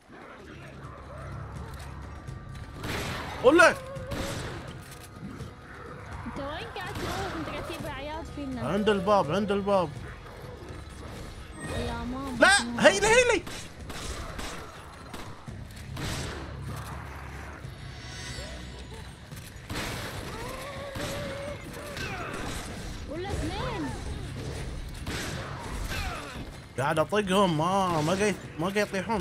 ولا انت وين قاعد تروح؟ انت قاعد تجيب عيال فينا. عند الباب عند الباب. يا ماما لا هيلي هيلي. ولا اثنين. قاعد اطقهم ما ما قاعد ما قاعد يطيحون.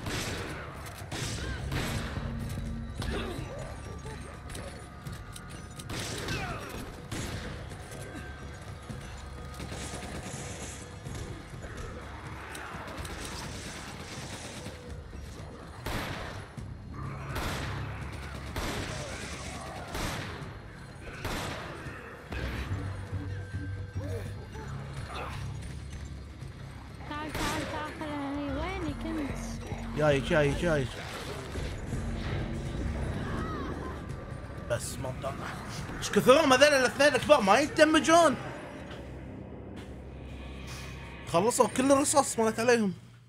تعال تعال تعال خليني. وينك انت؟ جاي جاي جاي. بس ما طلع. ايش كثرهم هذول الاثنين الكبار ما يندمجون. خلصوا كل الرصاص مالت عليهم.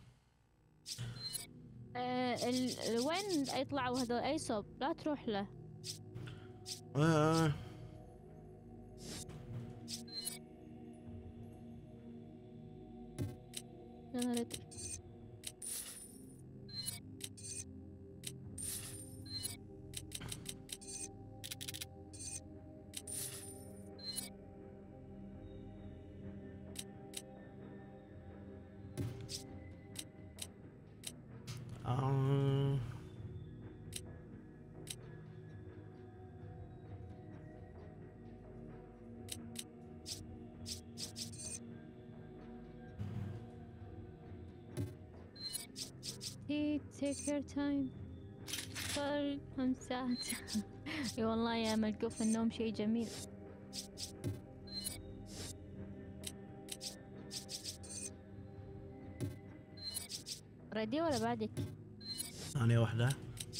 آه ال... ال- وين يطلعوا هذول؟ اي صوب لا تروح له. آه. جنريتر. آه. take your time. sorry I'm sad. اي والله يا ملقوف النوم شيء جميل. ريدي ولا بعدك؟ ثانية واحدة.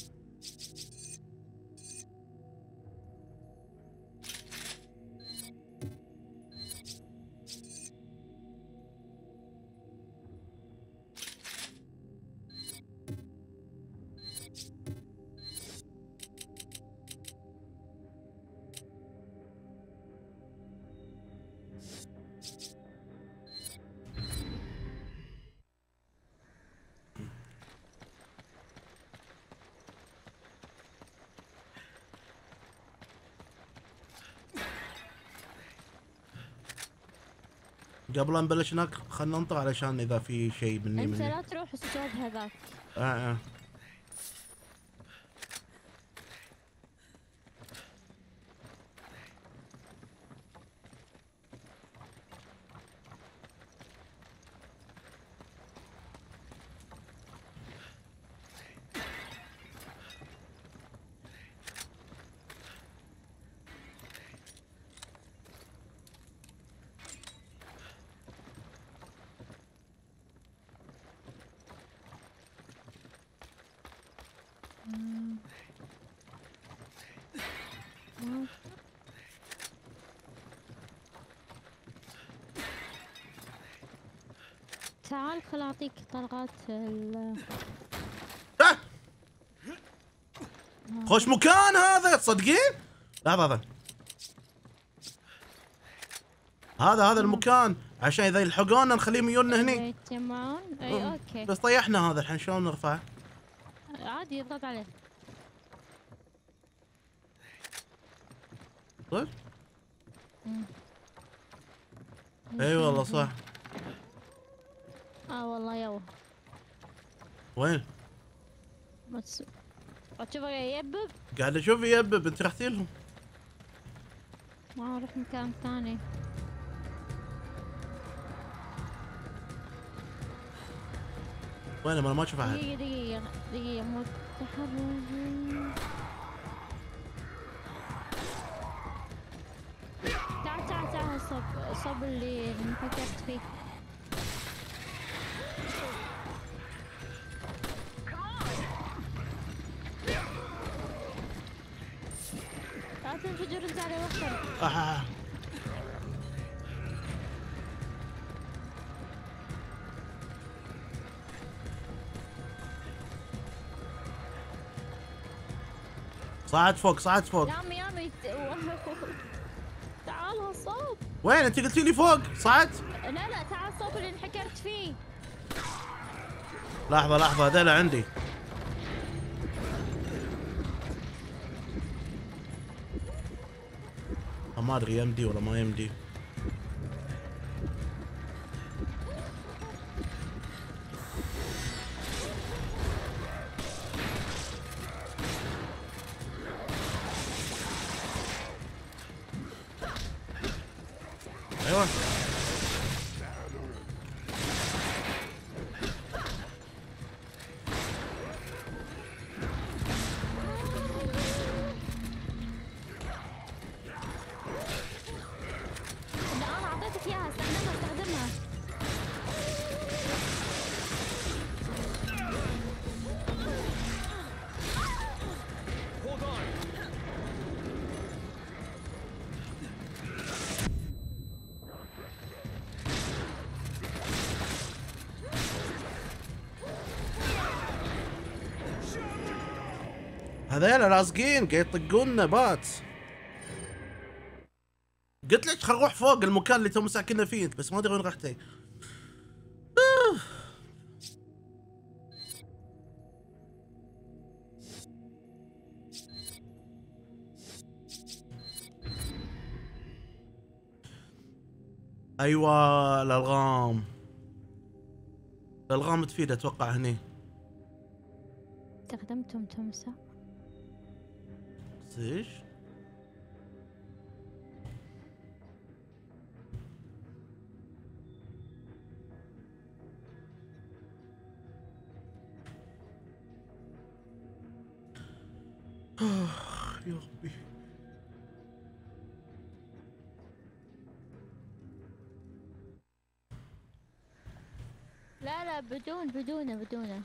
قبل لا نبلش هناك خلنا ننطر علشان اذا في شيء مني انت مني. لا تروح الصوب هذاك. اه اه تعال خل اعطيك طلقات ال آه! خوش مكان هذا تصدقين؟ لحظة هذا هذا هذا المكان عشان اذا يلحقونا نخليهم يجونا هني. يجتمعون. اي اوكي بس طيحنا هذا الحين شلون نرفعه؟ عادي اضغط عليه. صدق؟ اي والله صح. اه والله يو وين؟ ما تس... تشوفه ييبب. قاعد اشوف ييبب. انت رحتي لهم؟ ما اروح مكان ثاني. وين؟ انا ما اشوف احد. دقيقة دقيقة دقيقة متحرر. تعال تعال تعال صب صب اللي انفكرت فيه. لا تنفجر انت على وخر. آه. صعد فوق صعد فوق. يامي يامي تعال هالصوب. وين؟ انت قلتي لي فوق صعد؟ لا لا تعال الصوب اللي انحكرت فيه. لحظة لحظة هذول عندي. ما ادري يمدي ولا ما يمدي. ايوه لا انا اعطيتك اياها استخدمها استخدمها. Hold on. هذول لاصقين قاعد يطقونا بات. قلت لك خل نروح فوق المكان اللي تو مساكننا فيه انت، بس ما ادري وين رحتي. آه. ايوه الالغام. الالغام تفيد اتوقع هني. استخدمتم تمسح. ايش؟ يا ربي. لا لا بدون بدونه بدونه.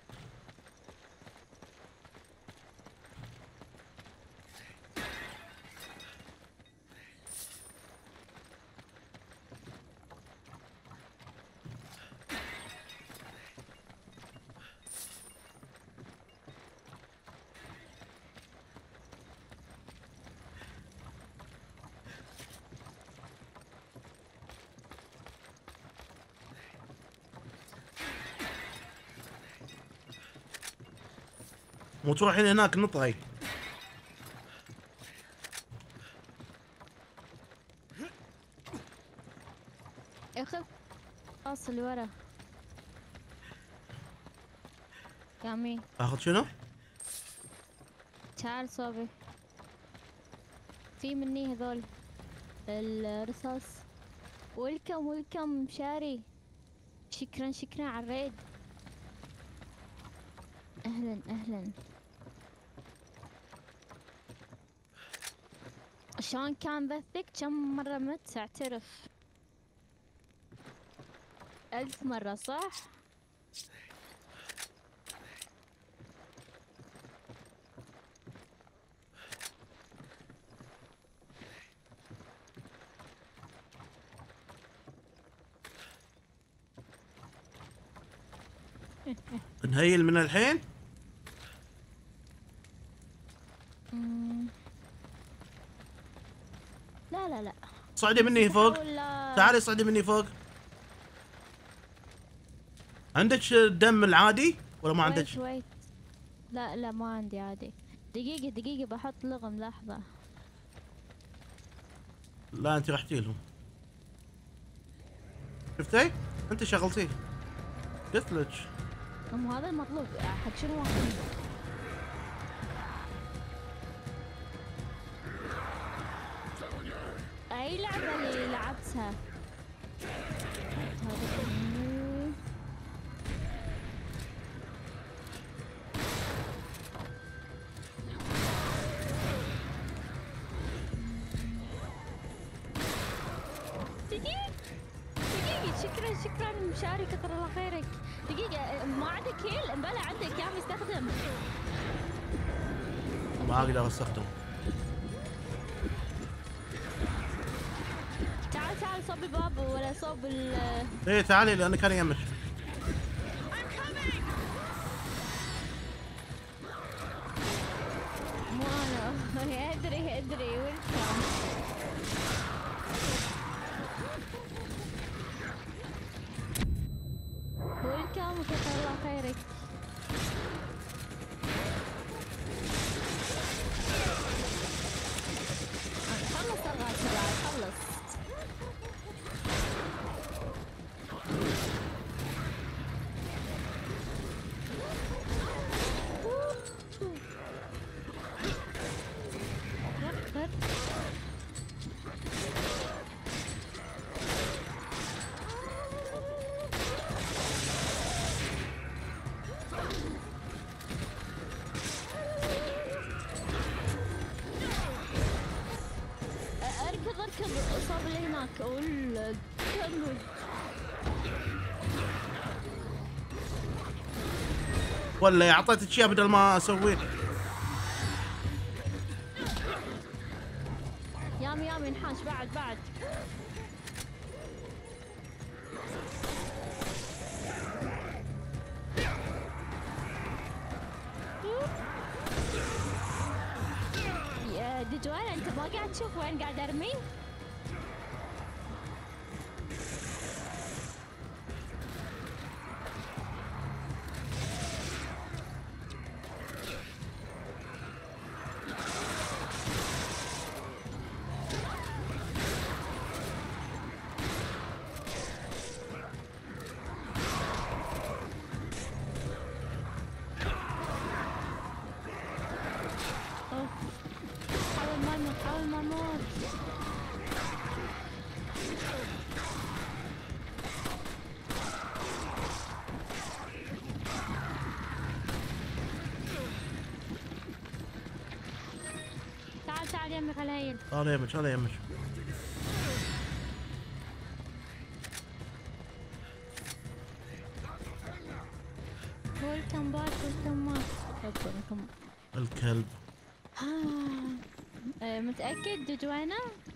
مو تروحين هناك نطهي. اخذ خلاص اللي ورا. يامي اخذ شنو؟ تعال صوبي. في مني هذول الرصاص. ويلكم ويلكم شاري. شكرا شكرا على الريد. اهلا اهلا. شلون كان بثك؟ كم مرة مت اعترف؟ ألف مرة صح؟ نهيل من الحين؟ مم. لا لا لا صعدي مني فوق. ولا- تعالي صعدي مني فوق. عندك الدم العادي ولا ما عندك؟ ويت ويت. لا لا ما عندي عادي. دقيقة دقيقة بحط لغم لحظة. لا انت رحتي لهم. شفتي؟ انت شغلتيه. قلت لك. أم هذا المطلوب حق شنو واخذين؟ أي لعبة اللي لعبتها؟ هذا مني. دقيقة دقيقة شكرا شكرا مشاري كثر الله خيرك. دقيقة ما عندك هيل؟ امبلا عندك يا مستخدم. ما اقدر استخدم. تعال تعال صوب الباب ولا صوب ال. ايه تعالي لانه كان يمش. مو انا ادري ادري ويلكم. ويلكم وكثر الله خيرك. خلص الغاز بعد خلص. رخر. اركض اركض صوب اللي هناك. اقول كمل. ولا اعطيتك اياه بدل ما اسويه. يامي يامي انحاش بعد بعد. يا دجوان انت ما قاعد تشوف وين قاعد ارمي؟ يمك على هيل. انا يمك انا يمك. ويلكم باك ويلكم باك. الكلب. آه، متأكد جوانا؟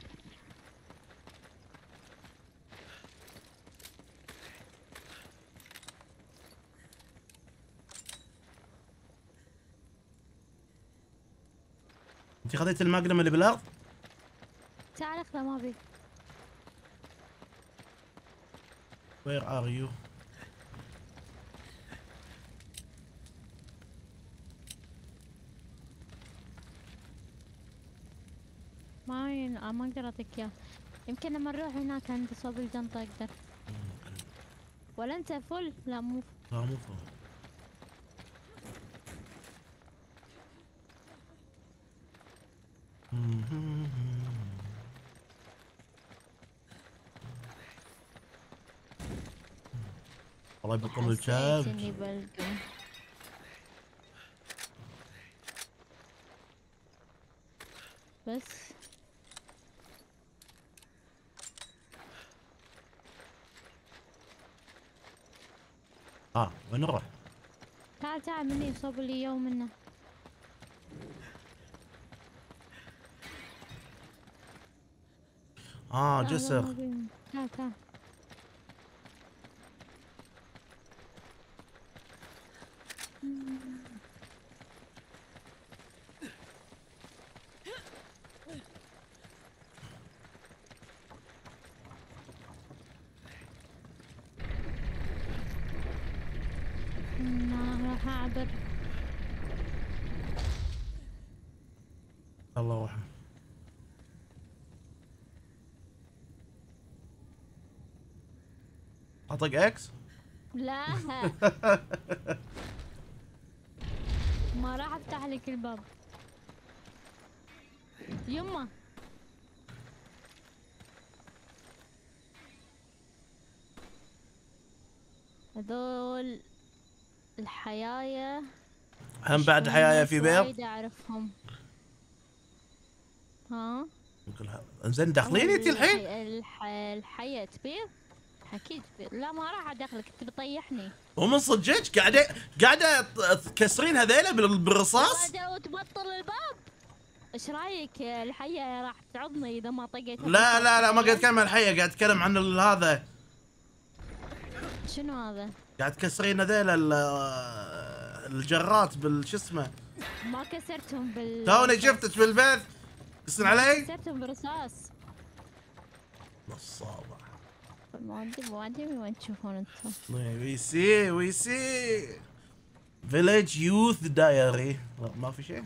انت خذيت الماجنم اللي بالارض؟ تعال اخذه ما بي. Where are you؟ ما ين... آه، ما اقدر اعطيك اياه. يمكن لما نروح هناك عند صوب الجنطة اقدر. ولا انت فل؟ لا مو فل. لا مو فوق. الله يبقم حسيت الكلب. اني بلقم. بس اه وين نروح؟ تعال تعال مني صوب لي يوم منه. اه لا، لا، جسر. ما بي. تعال تعال. أنا راح أعبر. الله وحده. اطق اكس؟ لا ما راح افتح لك الباب. يما هذول الحياية هم بعد حيايا في بيض؟ وايد اعرفهم. ها؟ انزين داخلين انت الحين؟ الح... الحياة تبيض؟ اكيد تبيض. لا ما راح ادخلك تبي تطيحني. ومن صدقك قاعده قاعده تكسرين هذيلا بال- بالرصاص؟ قاعدة وتبطل الباب. ايش رايك الحية راح تعضني اذا ما طقيتها؟ لا لا لا ما قاعد اتكلم عن الحيه، قاعد اتكلم عن ال- هذا. شنو هذا؟ قاعد تكسرين هذيلا ال- الجرات بالش اسمه. ما كسرتهم بال توني شفتك بالبيت تسن علي؟ كسرتهم برصاص. نصابة. ما ادري ما ادري وين تشوفون انتم. وي سي وي سي فيليج يوث دايري. ما في شيء؟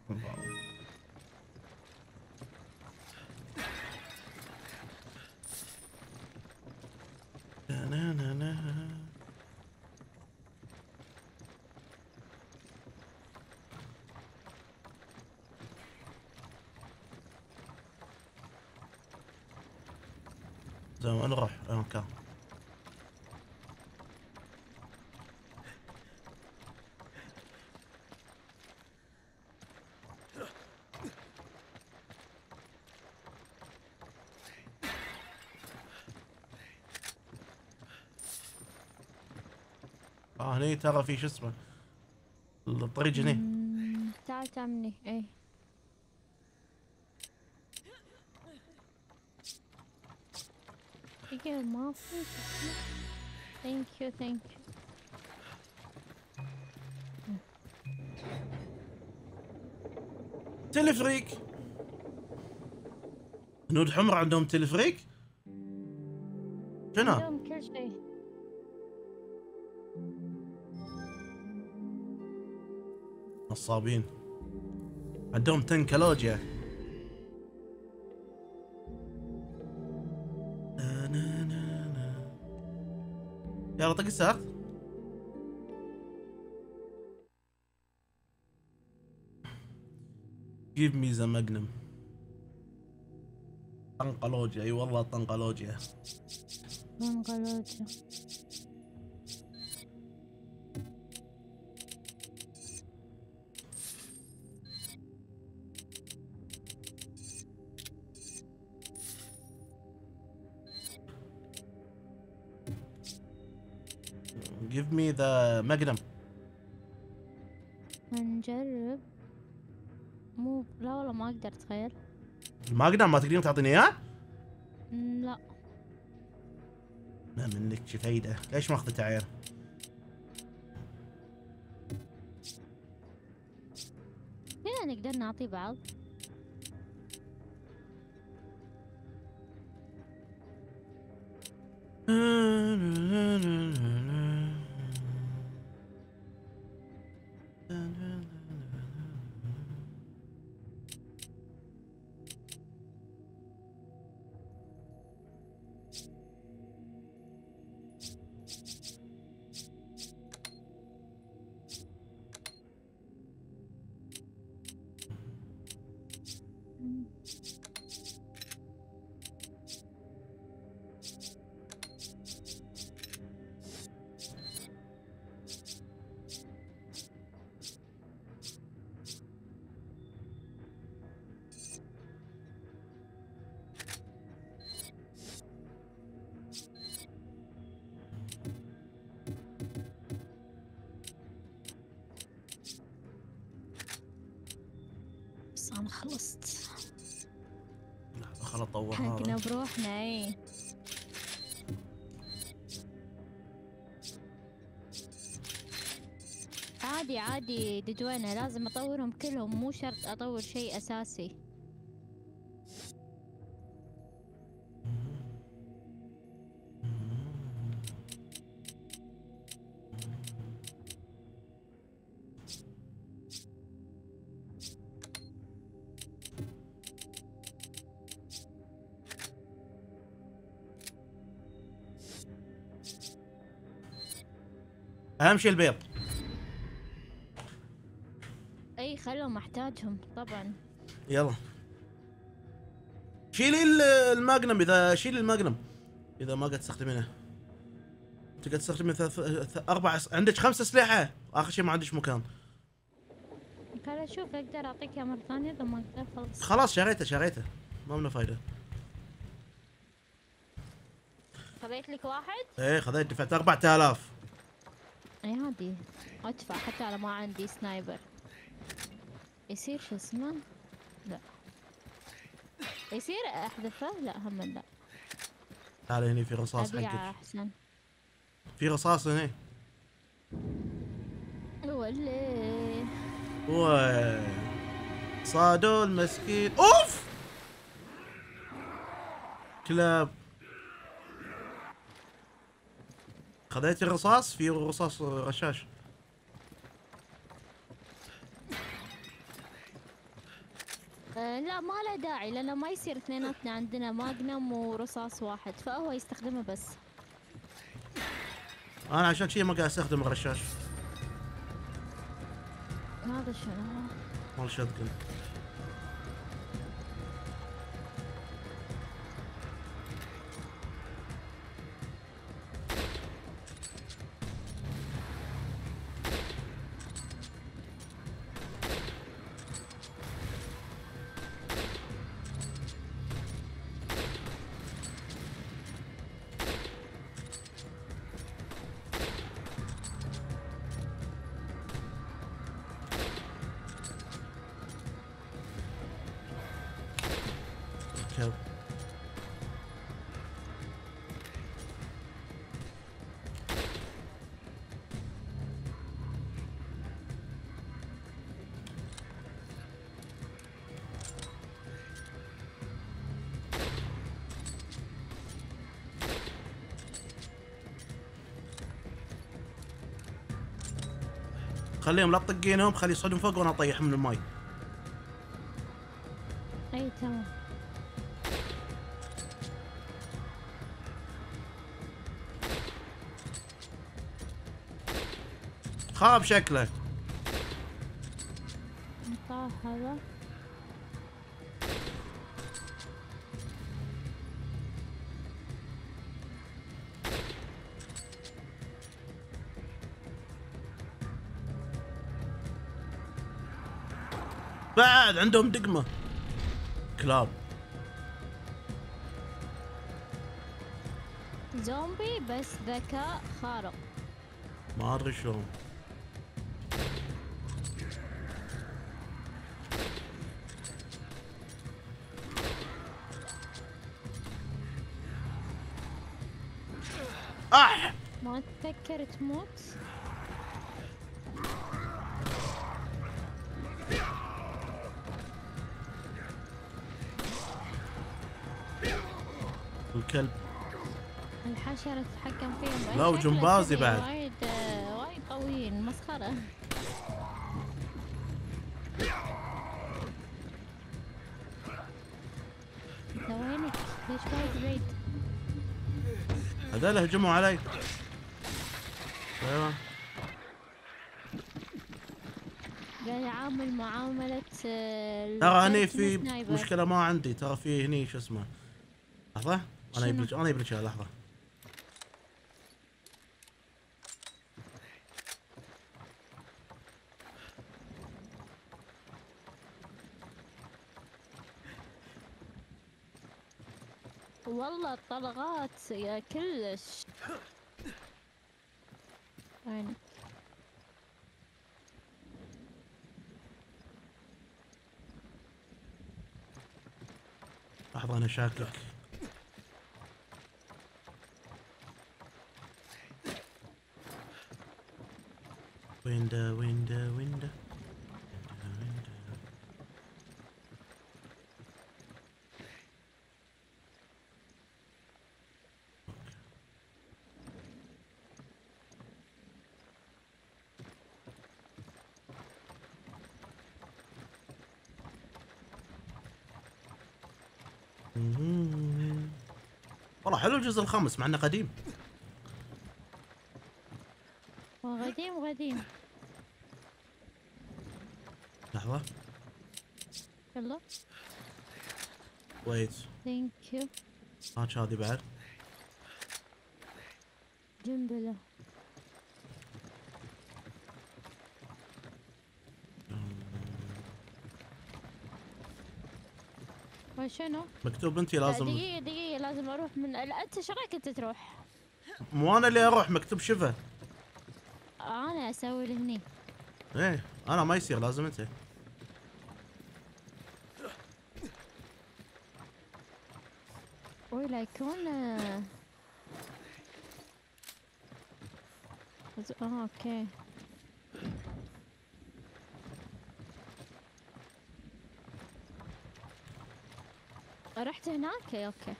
نا نا نا. زين نروح مكان. اه هني ترى في شو اسمه الطريق هني. مم، تعال تعال مني. ايه دقيقة ما في. ثانك يو ثانك يو. تلفريك. هنود حمر عندهم تلفريك؟ شنو؟ عندهم كل شيء. نصابين. عندهم تنكولوجيا. نا نا نا نا. يلا طق الساعة. Give me the magnum. طنقلوجيا اي والله طنقلوجيا. منقلوجة. give me the magnum. نجرب. مو لا والله ما اقدر تخيل. الماجنم ما تقدرين تعطيني اياه؟ لا ما منك شي فايدة، ليش ما اخذته عير؟ كلنا نقدر نعطي بعض. بس انا خلصت. لحظة خل اطور حقنا هذا. بروحنا. اي عادي عادي دجوانة، لازم اطورهم كلهم، مو شرط اطور شيء اساسي. اهم شيء البيض. اي خلهم احتاجهم طبعا. يلا شيلي ال- الماجنم. اذا شيلي الماجنم اذا ما قد تستخدمينه. تقدر تستخدمين ثلاث ث- اربع أس- عندك خمس اسلحه. اخر شيء ما عندك مكان. قال اشوف اقدر اعطيك اياه مرة ثانية. اذا ما اقدر خلص. خلاص شريته شريته ما منه فايده. خذيت لك واحد؟ ايه خذيت دفعت أربعة آلاف. اي عادي ادفع حتى على ما عندي سنايبر. يصير شو اسمه؟ لا يصير احذفه؟ لا هم لا. تعال هني في رصاص ابيعه حقك. احسن. في رصاص هني. ولي وي صادوا المسكين. اوف كلاب. خذيت الرصاص. في رصاص رشاش. آه لا ما له داعي، لانه ما يصير اثنيناتنا عندنا ماجنم ورصاص واحد، فهو يستخدمه بس. انا عشان شي ما قاعد استخدم الرشاش هذا شنو؟ مال شotgun. كلب. خليهم لا تطقينهم. خلي يصعدون فوق وانا اطيحهم من الماي. اي تمام. خاب شكله. طاح هذا. بعد عندهم دقمة كلاب. زومبي بس ذكاء خارق. ما ادري شلون. آه. ما تفكر تموت؟ الكلب الحشرة تتحكم فيهم. لا، وجمبازي بعد. وايد آه، وايد قويين، مسخرة. انت وينك؟ ليش وايد بعيد؟ هذول هجموا علي. ايوه قاعد يعامل معاملة آه، ترى هني الفيلم في سنايبر. مشكلة ما عندي، ترى في هني شو اسمه. لحظة انا شنو؟ يبلج انا يبلج لحظة. والله الطلقات يا كلش. وينك؟ لحظة انا شاكك. ويندا ويندا ويندا والله حلو الجزء الخامس مع انه قديم. وغديم غديم. لحظة يلا. ويت ثانك يو. ماتش هذه بعد. جنبله. وشنو؟ مكتوب انتي لا لازم. دقيقة دقيقة لازم اروح من لا انت شو رايك انت تروح؟ مو انا اللي اروح، مكتوب شفا. انا اسوي لهني. ايه انا ما يصير، لازم انت. وي لا يكون آه اه اوكي. رحت هناك اوكي.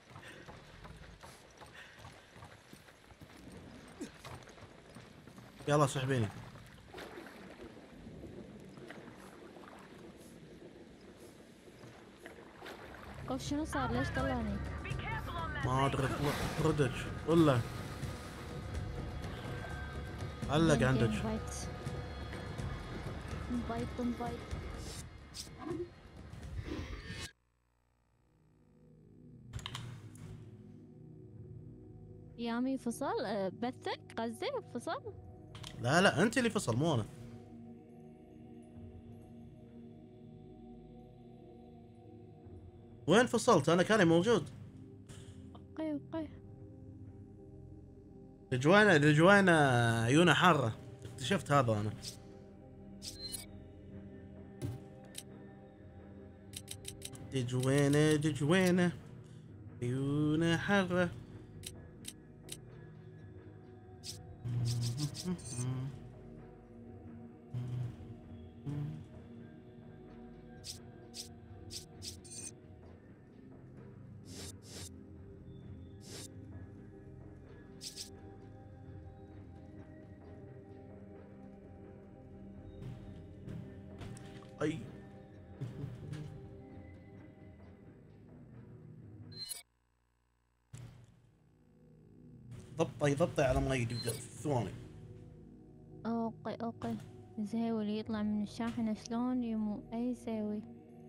يلا سحبيني. اوف شنو صار؟ ليش طلعني؟ ما ادري ردك ولا علق عندك. انفايت انفايت انفايت. يامي فصل آه، بثك قصدي فصل. لا لا انت اللي فصل مو انا. وين فصلت؟ انا كان موجود. اوكي اوكي. رجوانا رجوانا عيونه حاره، اكتشفت هذا انا. دجوينه دجوينه عيونه حاره. اي ضبطي ضبطي على ما يجي ثواني. اوكي اوكي. زهيوي اللي يطلع من الشاحنة شلون يمو اي زهيوي.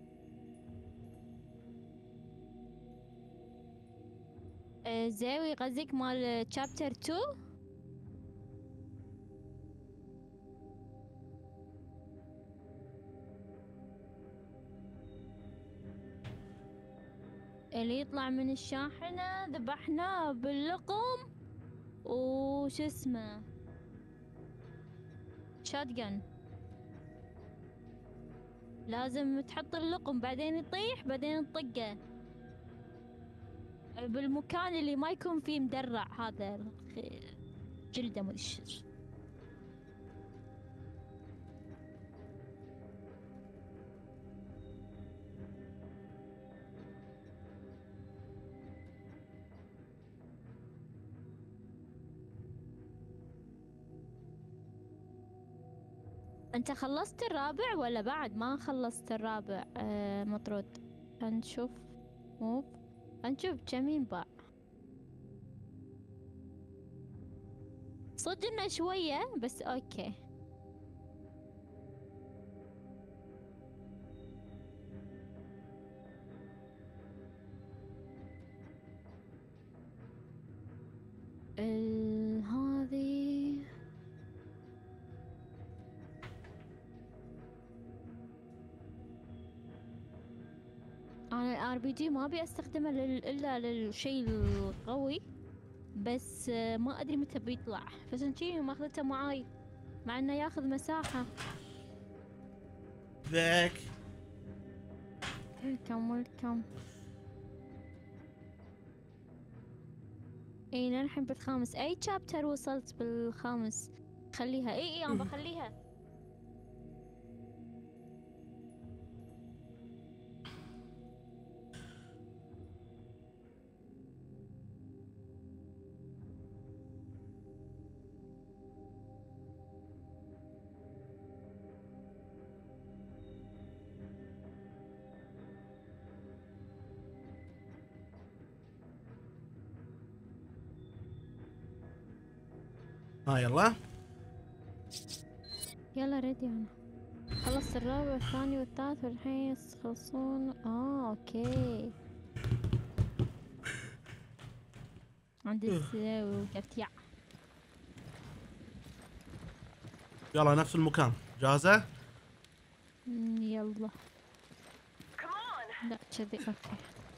آه، زهيوي قصدك مال تشابتر تو؟ اللي يطلع من الشاحنة ذبحناه باللقم وش اسمه شات جن. لازم تحط اللقم بعدين يطيح بعدين تطقه بالمكان اللي ما يكون فيه مدرع، هذا الخ- جلده مدري ايش. انت خلصت الرابع ولا بعد ما خلصت الرابع؟ آه مطرود. هنشوف. موف. هنشوف كم ينباع. صدق انه شوية بس اوكي. ال- هذه انا الار بي جي ما ابي استخدمه لل... الا للشيء القوي، بس آه، ما ادري متى بيطلع، فعشان شي ماخذته معاي مع انه ياخذ مساحة. ذاك كم والكم. اي للحين بالخامس. اي شابتر وصلت بالخامس؟ خليها. اي اي انا بخليها. ها يلا. يلا ريدي انا. خلصت الرابع والثاني والثالث والحين يخلصون. اه اوكي. عندي السلاوي وتفتيع. يلا نفس المكان. جاهزة؟ مم، يلا. لا كذي اوكي.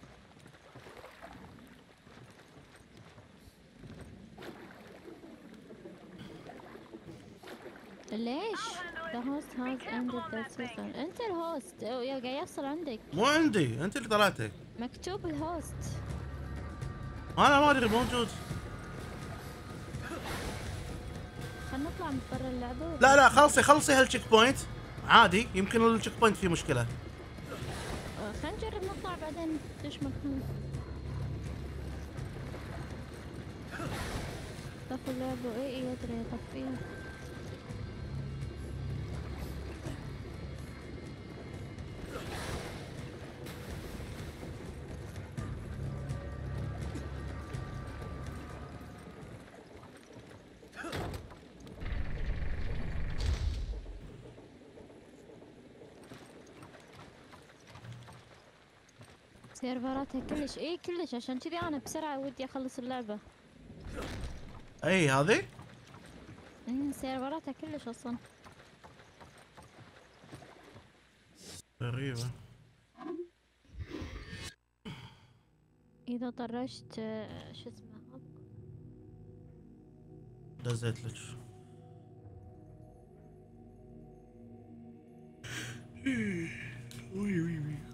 ليش؟ The host has ended the system. انت الهوست. أو يا قاعد يفصل عندك. مو عندي، انت اللي طلعتك. مكتوب الهوست. انا ما ادري موجود. خلنا نطلع من برا اللعبة. لا لا خلصي خلصي هالتشيك بوينت. عادي يمكن التشيك بوينت فيه مشكلة. آه، خلنا نجرب نطلع بعدين ايش مكان. طفي اللعبة. اي اي ادري اطفيها. سيرفراتها كلش. اي كلش، عشان كذي انا بسرعة ودي اخلص اللعبة. اي هذه؟ امم سيرفراتها كلش اصلا. غريبة. اذا طرشت آه، شو اسمه دزيت لك. وي وي وي.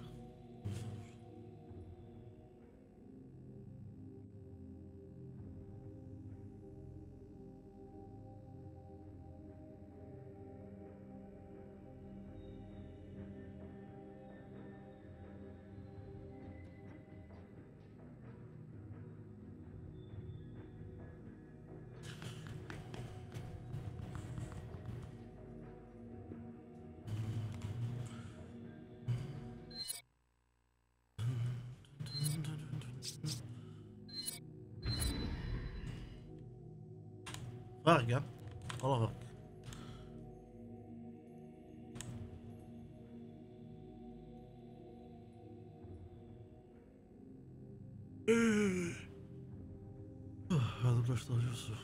فارقة والله فرق. هذا ليش طاج يوسف؟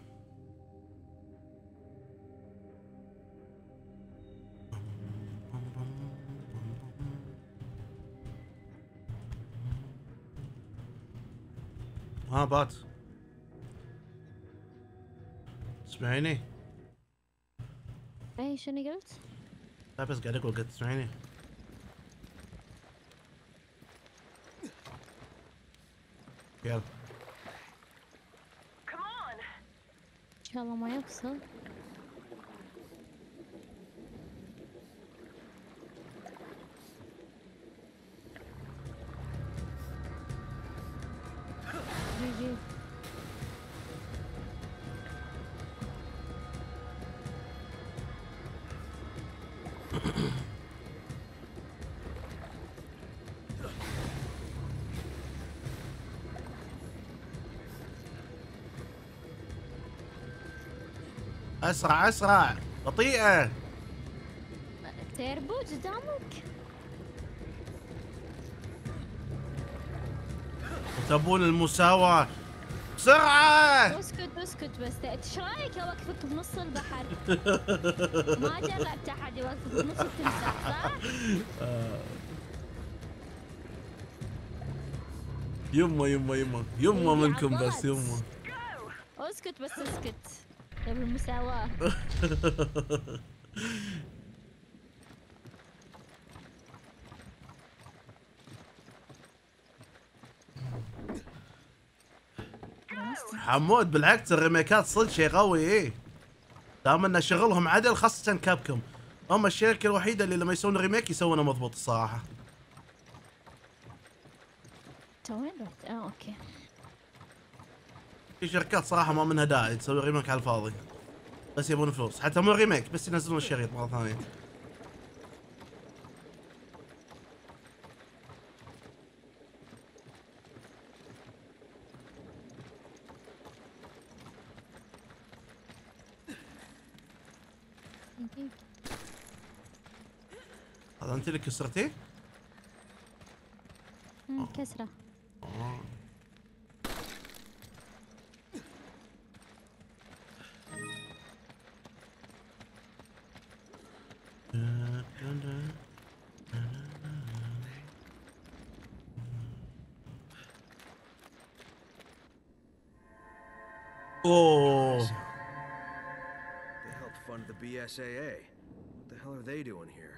ها بات تسمعيني؟ اي شنو قلت؟ لا بس قاعد اقول قد تسمعيني. يلا ان شاء الله ما يوصل. جي جي. اسرع اسرع بطيئة. تيربو قدامك. وتبون المساواة بسرعة. اسكت اسكت بس ايش رايك اوقفك بنص البحر؟ ما جربت احد يوقفك بنص التمساح صح؟ يمه يمه يمه يمه منكم بس يمه. اسكت بس اسكت قبل المساواة. حمود بالعكس الريميكات صدق شيء قوي. ايه دام ان شغلهم عدل خاصة كابكم، هم الشركة الوحيدة اللي لما يسوون ريميك يسوونه مضبوط الصراحة. انت وين رحت؟ اه اوكي. في شركات صراحة ما منها داعي تسوي ريميك على الفاضي، بس يبون فلوس، حتى مو ريميك بس ينزلون الشريط مرة ثانية. هذا انت اللي كسرتيه؟ امم كسرة. آه. Oh. They helped fund the B S A A. What the hell are they doing here?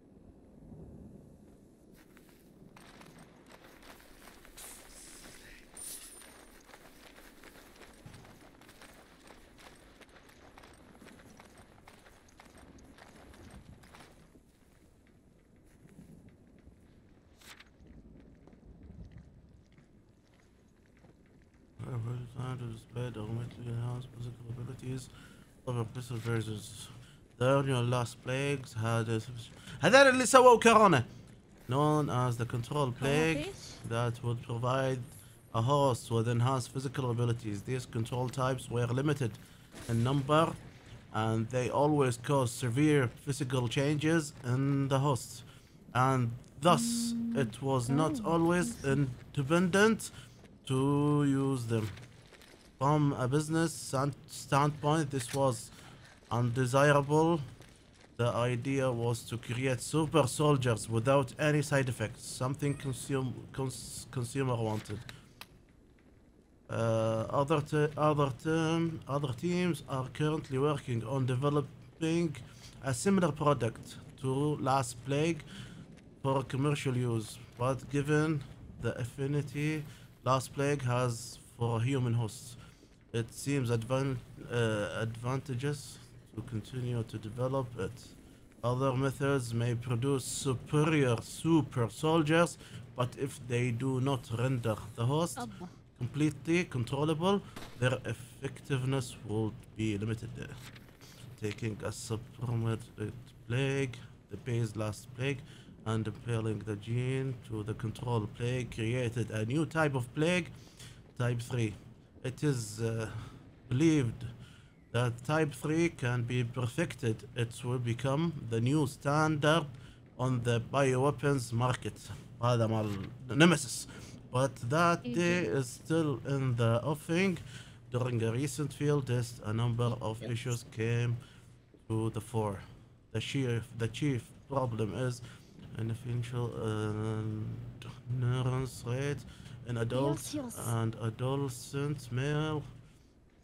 Time to display the augmented enhanced physical abilities of a pistol versus the your last plagues had a هذول اللي سووا كورونا known as the control plague that would provide a host with enhanced physical abilities. These control types were limited in number and they always caused severe physical changes in the host, and thus it was not always independent to use them. From a business standpoint, this was undesirable. The idea was to create super soldiers without any side effects, something consume, cons, consumer wanted. Uh, other, te other, term, other teams are currently working on developing a similar product to Last Plague for commercial use, but given the affinity Last Plague has for human hosts, it seems advan uh, advantageous to continue to develop it. Other methods may produce superior super soldiers, but if they do not render the host أبا. completely controllable, their effectiveness will be limited. Taking a supplement plague, the base Last Plague, and impairing the gene to the control plague created a new type of plague, type three. It is uh, believed that type three can be perfected. It will become the new standard on the bioweapons market. هذا مال Nemesis. But that day is still in the offing. During a recent field test, a number of issues came to the fore. The chief, the chief problem is an initial uh, neurons rate in adults Yes, yes. and adolescent male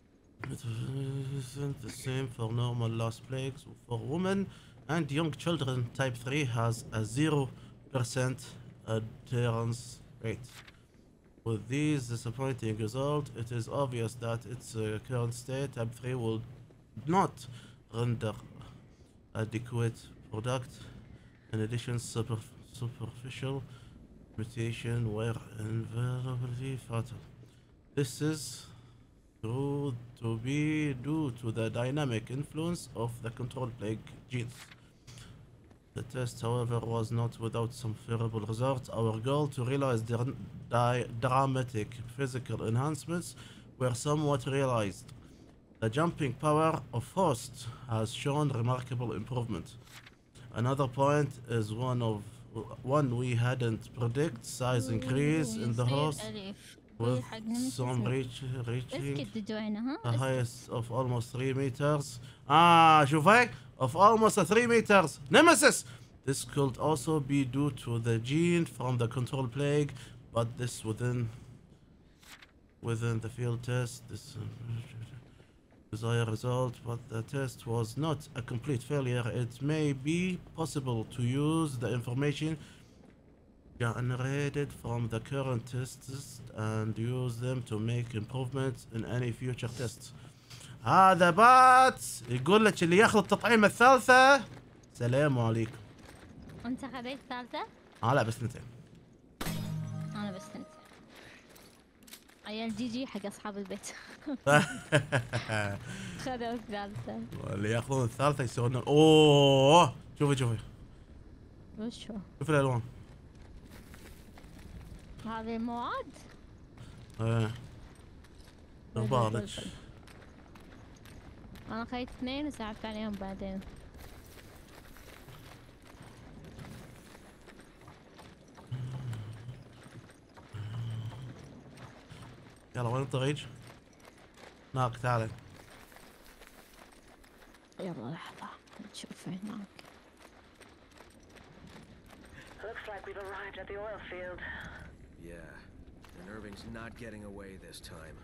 It isn't the same for normal lost plagues. For women and young children, type three has a zero percent adherence rate. With these disappointing results, it is obvious that its uh, current state, type three, will not render adequate product. In addition, super, superficial mutation were invariably fatal. This is true to be due to the dynamic influence of the control plague genes. The test, however, was not without some favorable results. Our goal to realize the di- dramatic physical enhancements were somewhat realized. The jumping power of Host has shown remarkable improvement. Another point is one of one we hadn't predict size increase in the host with some reach, reaching a highest of almost three meters. Ah, شوف هيك of almost three meters. Nemesis. This could also be due to the gene from the control plague, but this within within the field test. This uh, desired result, but the test was not a complete failure. It may be possible to use the information generated from the current tests and use them to make improvements in any future tests. هذا بات يقول لك اللي ياخذ التطعيمة الثالثة سلام عليكم. انت خذيت الثالثة؟ اه لا بس ثنتين. انا بس ثنتين. عيال جي جي حق اصحاب البيت. خذوا الثالثة. اللي ياخذون الثالثة يسوون اوه شوفي شوفي. وش هو؟ شوفي الالوان. هذه المواد؟ ايه. مبارك. انا خذيت اثنين وسحبت عليهم بعدين. يلا وين الطريق؟ هناك تعالي. يلا لحظة نشوف هناك. Looks like we've arrived at the oil field. Yeah, and Irving's not getting away this time.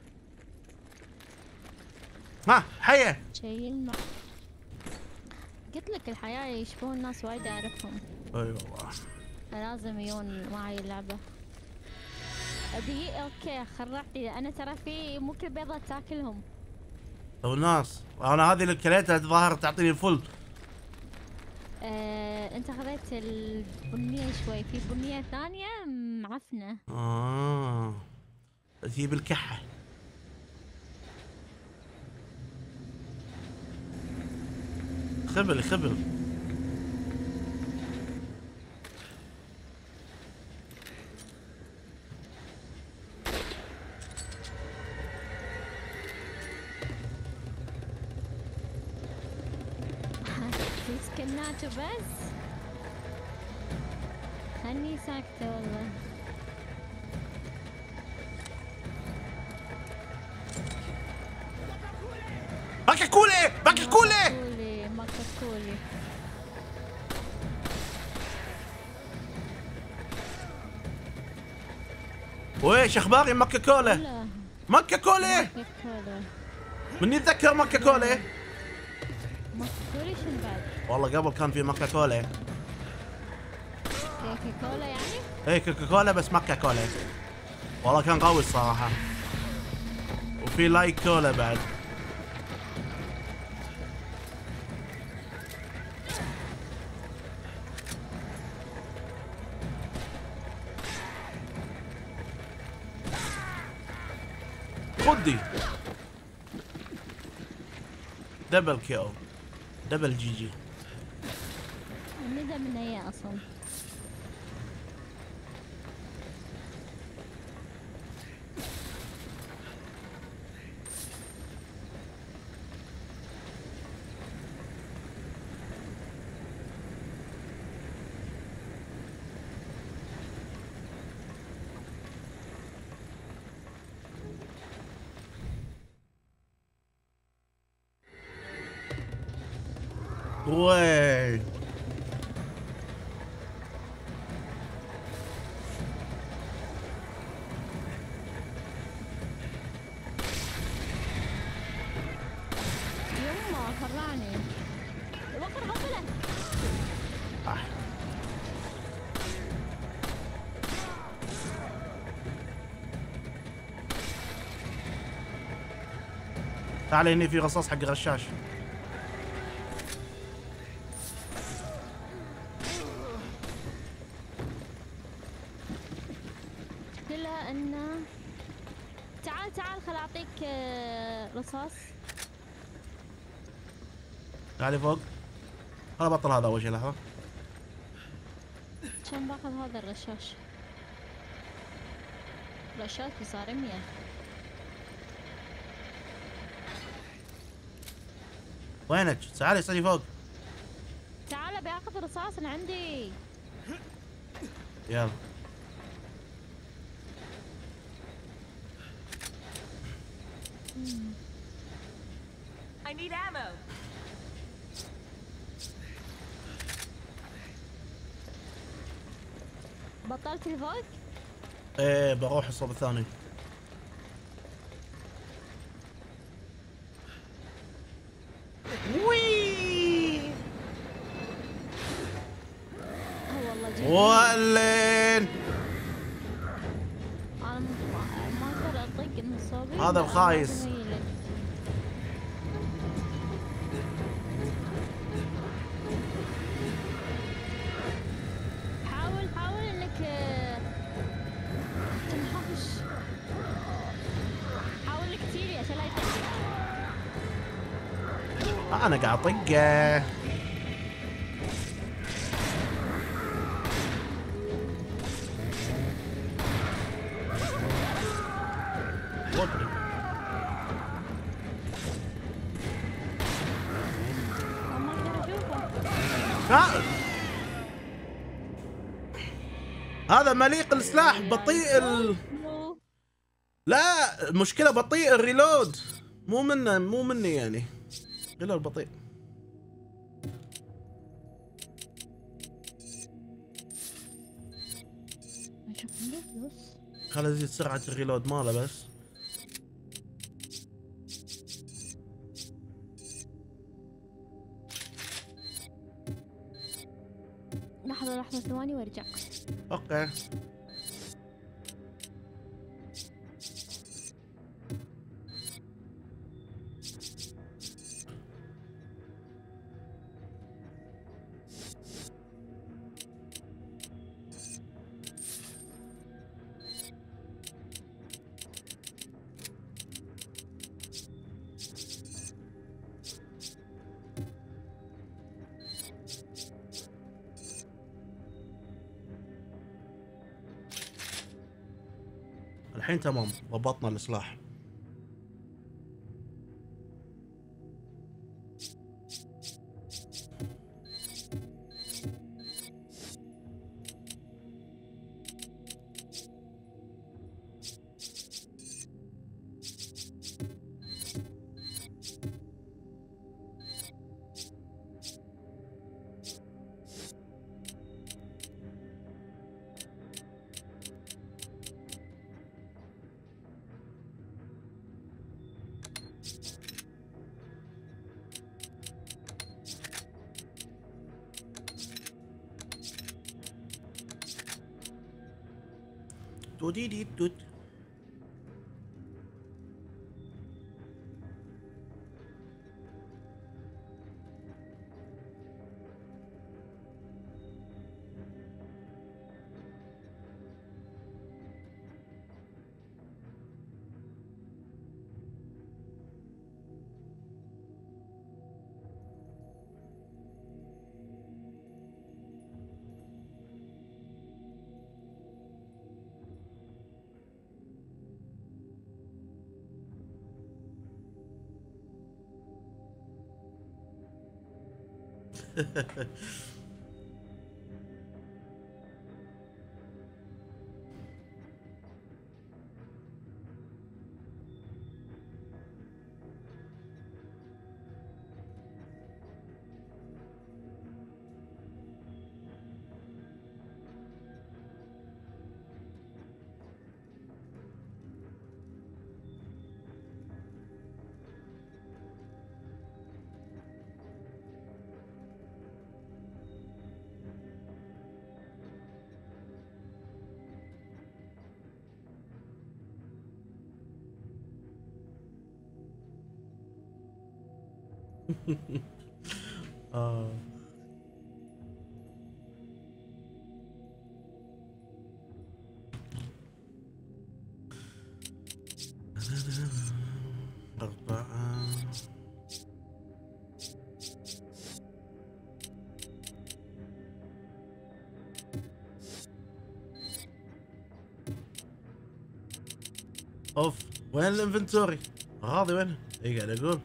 ها حية. شيء الم... قلت لك الحياة يشبهون ناس وايد اعرفهم. اي والله. فلازم يجون معي اللعبة. دي اوكي خرعتي انا ترى في مو كل بيضة تاكلهم. لو الناس انا هذه اللي كليتها الظاهر تعطيني الفل. آه، انت خذيت البنية شوي، في بنية ثانية معفنة. اه هي بالكحة. خبل خبل. سكناته بس خلني ساكتة والله. باكا كولي باكا كولي كولي ماكا كولي. ويش اخباري مكة كولا؟ مكة كولا ماكا كولي من يتذكر مكة كولا؟ ماكا كولي شنو بعد؟ والله قبل كان في مكة كولا. كوكا كولا يعني؟ اي كوكا كولا بس مكة كولا. والله كان قوي الصراحة. وفي لايك كولا بعد. خدي دبل كيل دبل جي جي. الندى من هي اصلا؟ وي تعال هني في رصاص حق رشاش. مشكلة انه تعال تعال خل اعطيك آه، رصاص. تعالي فوق. انا بطل هذا اول شيء. لحظة. عشان باخذ هذا الرشاش. رشاش صار مية. وينك؟ تعالي استني فوق. تعال باخذ رصاص انا عندي. يلا. I need ammo. بطلت الفوق؟ ايه بروح الصوب الثاني. وي والله جيت. ولين انا ما ما اقدر اطق النصابين. هذا الخايس. حاول حاول انك آه، تنحوش. حاول كثير عشان لا يطقك. انا قاعد اطقه. ما اقدر اشوفه. ها هذا مليق السلاح بطيء ال... نو. لا المشكلة بطيء الريلود. مو منه مو مني يعني. الا البطيء. اشوف عندي فلوس. خل ازيد سرعة الريلود ماله بس. لحظة لحظة ثواني وارجع. اوكي. الحين تمام ضبطنا السلاح. توديدي توت. آه. أربعة. اوف وين الانفنتوري؟ اغراضي وين؟ اي قاعد اقول.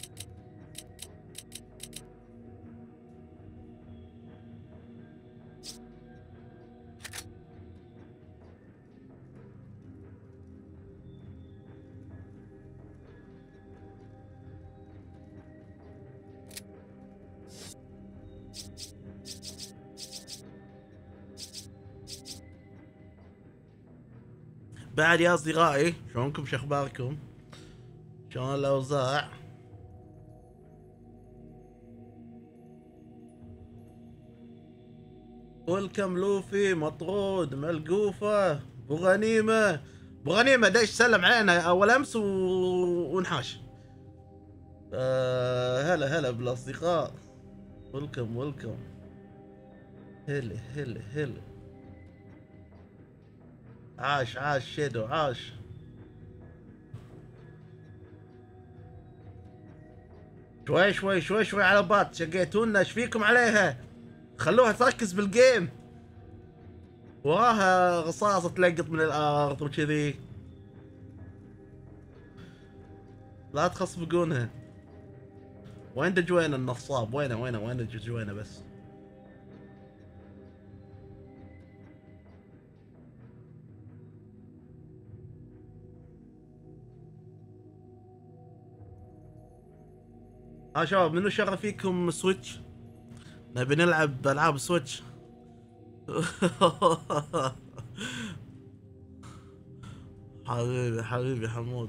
بعد يا اصدقائي شلونكم؟ شو اخباركم؟ شلون الاوضاع؟ ويلكم لوفي مطرود ملقوفه ابو غنيمه ابو غنيمه دايش سلم علينا اول امس و... ونحاش. آه هلا هلا بالاصدقاء. ويلكم ويلكم. هلا هلا هلا. عاش عاش شيدو عاش. شوي شوي شوي شوي على بات شقيتونا. ايش فيكم عليها؟ خلوها تركز بالجيم. وراها رصاصة تلقط من الارض وكذي. لا تخصبقونها. وين دجوينه النصاب؟ وينه وينه وين دجوينه بس؟ ها شباب منو شغل فيكم سويتش؟ نبي نلعب العاب سويتش. حبيبي حبيبي حمود.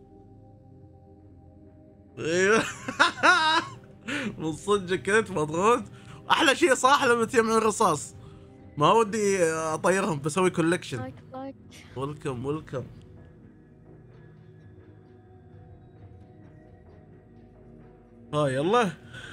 ايوه من صدقك كنت مضغوط. احلى شيء صراحه لما تجمع الرصاص. ما ودي اطيرهم بسوي كولكشن. ويلكم ويلكم. ها يلا.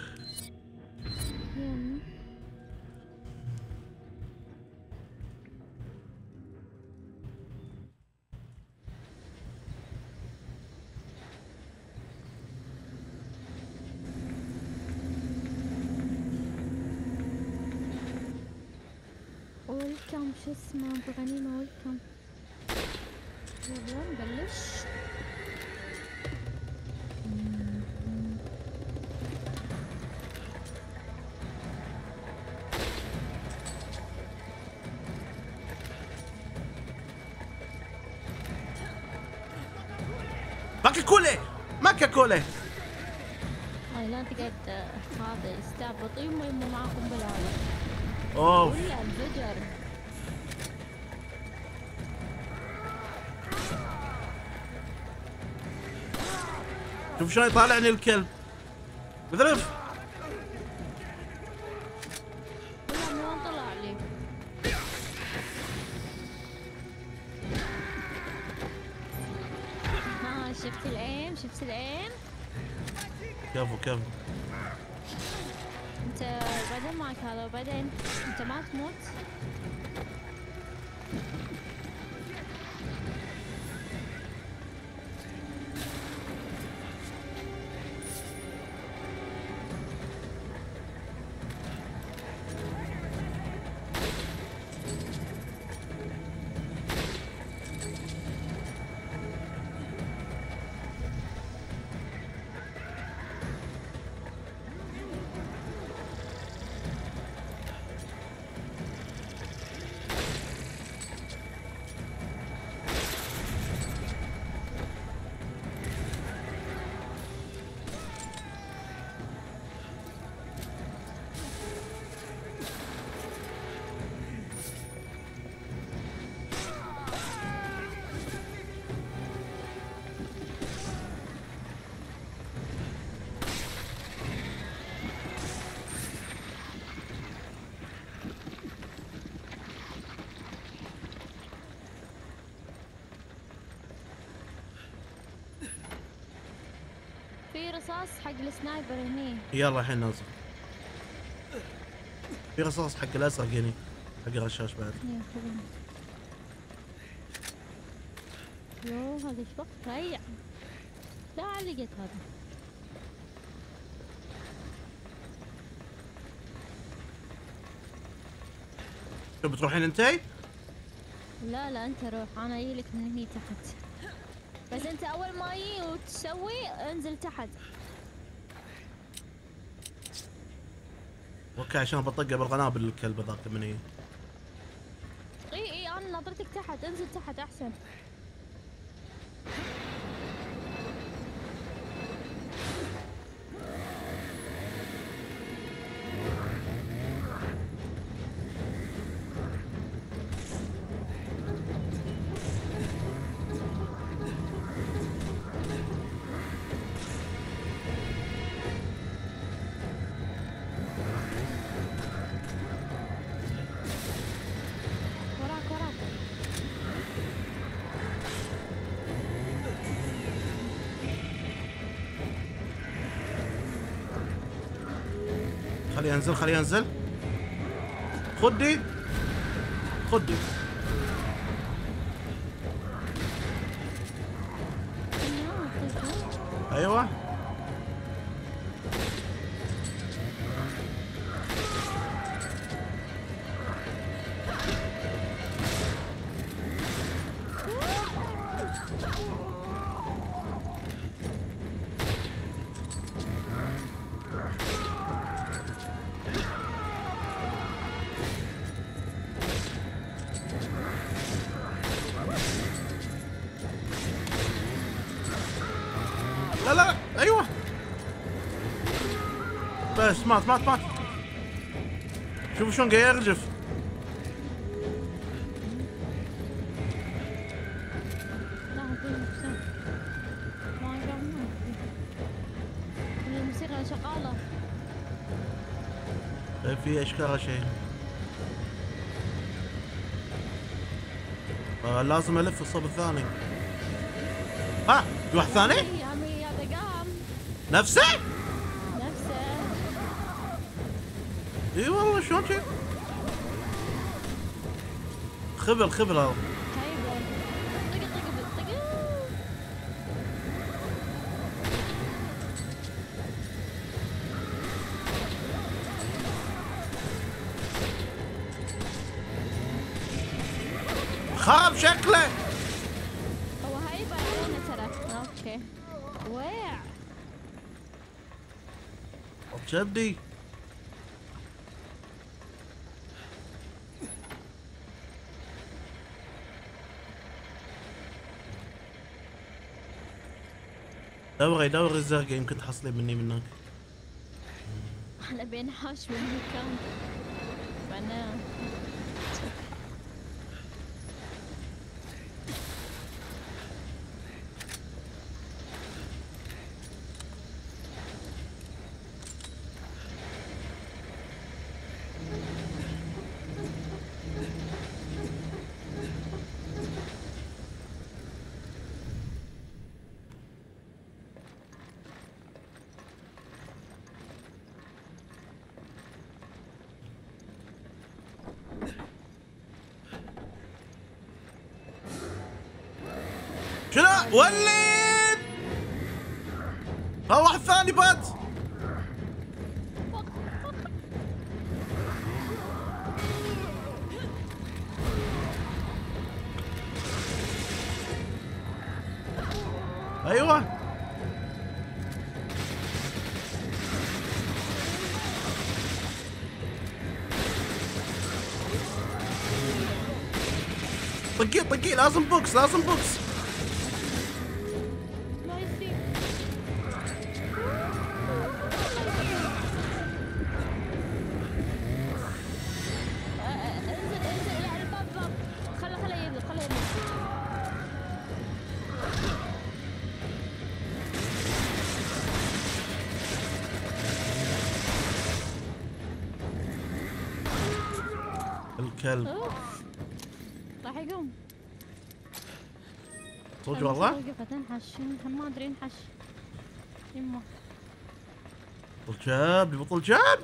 ويلكم شو اسمه بغنيمة ويلكم. يلا نبلش. ماكا كولي ماكا كولي. هاي لا تقعد هذا استعبط. يمه يمه معاكم بلاوي. اوف ولا انفجر. شوف شلون يطالعني الكلب. بذرف. والله من وين طلع لي؟ ها شفت الايم؟ شفت الايم؟ كفو كفو. انت بعدين معك هذا وبعدين انت ما تموت. رصاص حق السنايبر هني. يلا الحين نازل. في رصاص حق الازرق هني حق الرشاش بعد. هني خذني. يوه هذا ايش وقت ريع. لا علقت هذا. شو بتروحين انتي؟ لا لا انت روح انا اجيلك من هني تحت. بس انت اول ما يجي وتسوي انزل تحت. اوكي عشان بطقه بالقنابل الكلب ذاك من هي. اي اي انا ناظرتك تحت انزل تحت احسن. وراك وراك. خليه ينزل خليه ينزل. خدي خدي. ايوه لا لا ايوه بس مات مات مات. شوفوا شلون قاعد يرجف. لا هذول نفسهم. ما يقامون. الموسيقى شغالة. في اشكال شيء. آه لازم الف الصوب الثاني. ها في واحد ثاني؟ يا عمي هذا قام. نفسه؟ نفسه. اي والله شلون شي؟ خبل خبل هذا. هيبة. طق طق طق. خاب شكله. هو هيبة علينا ترى. اوكي. ويع. شبدي. دوري دوري الزرقاء يمكن تحصلين مني من هناك. انا بينحاش بالمكان. فانا شنو؟ وليد! ها واحد ثاني بات. ايوه طقيه طقيه لازم بوكس لازم بوكس. ما يصير. آه، آه، انزل انزل على الباب باب. خله خله يقلب خله يقلب. الكلب اوف. راح يقوم. صدق والله؟ وقفت انحش ما ادري انحش. يمه. بطل جاب بطل جاب.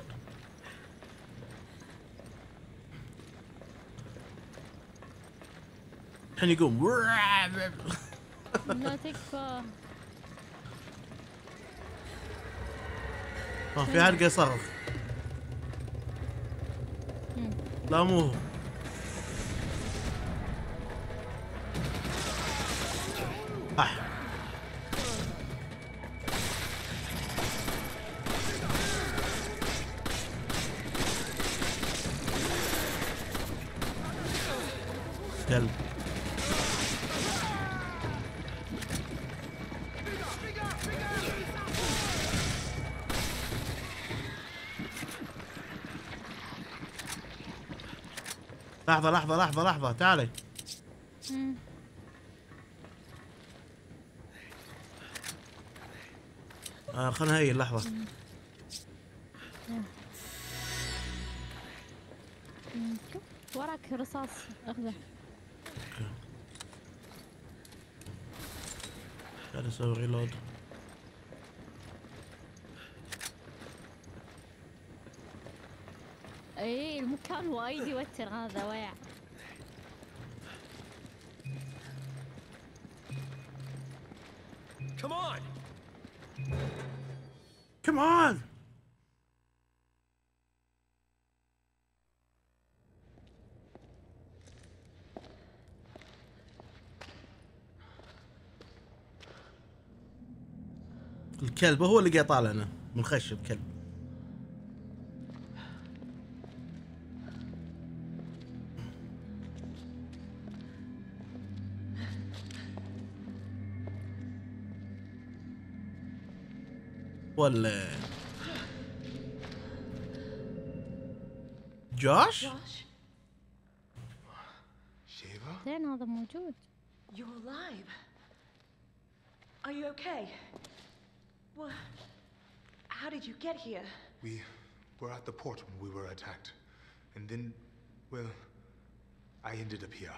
الحين يقوم. لا تكفى. اه في حلقة يصرخ. لا مو هو. اح كلب. لحظة لحظة لحظة لحظة تعالي. مم. آه خلنا هي لحظة. مم. شوف وراك رصاص اخذه. قاعد اسوي ريلود. اي المكان وايد يوتر هذا ويع. Come on! Come on! الكلب هو اللي قاعد يطالعنا من خشب كلب. ولا جوش؟ Josh, Sheva? زين هذا موجود. you're alive. Are you okay? What? How did you get here? We were at the port when we were attacked. And then, well, I ended up here.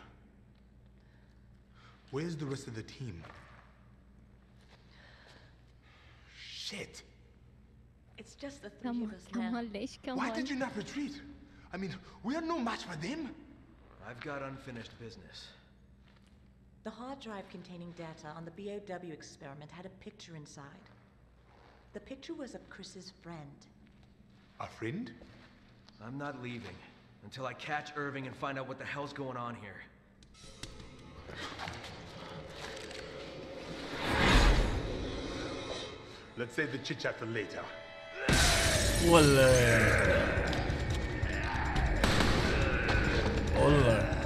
Where's the rest of the team? Shit! It's just the three كم of us now. كمل ليش Why كمل؟ did you not retreat? I mean, we are no match for them. I've got unfinished business. The hard drive containing data on the B O W experiment had a picture inside. The picture was of Chris's friend. A friend? I'm not leaving until I catch Irving and find out what the hell's going on here. Let's save the chit chat for later. ولا ولا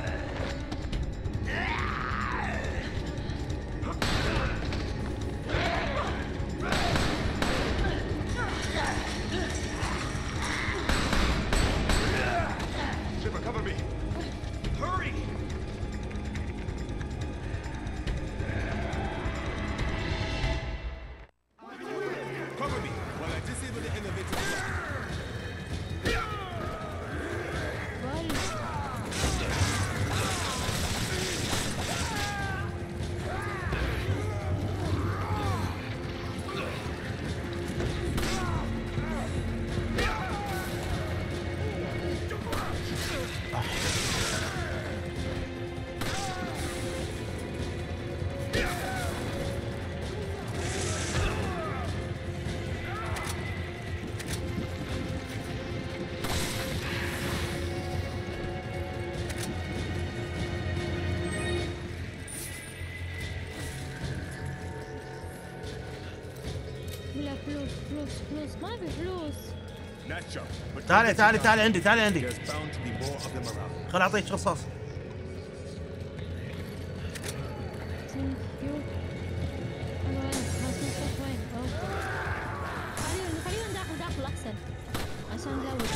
Shiva, cover me. Hurry! Cover me while I disable the elevator. لا فلوس فلوس فلوس ما ابي فلوس. Not sure, but تعالي تعالي تعالي عندي تعالي عندي. there's bound to be more of them around. خل اعطيك رصاص. ثانك يو. انا وين؟ ما شفت وين؟ أوه. خليهم خليهم داخل داخل احسن عشان نزود.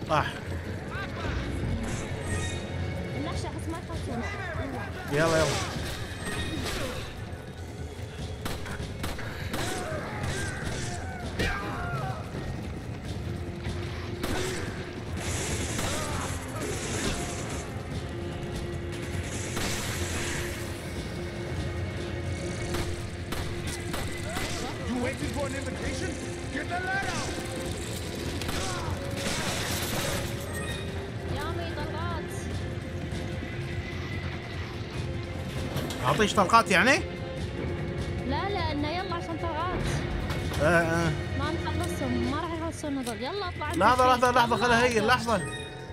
اح النحشة احس ما تحسن. يلا يلا. You waiting for an invitation? Get the ladder! يامي طلقات. اعطيش طلقات يعني؟ لا لا انه يلا عشان طلقات. آه آه. ما نخلصهم ما راح يخلصون هذول. يلا اطلع. لحظة لحظة لحظة خلها هي لحظة.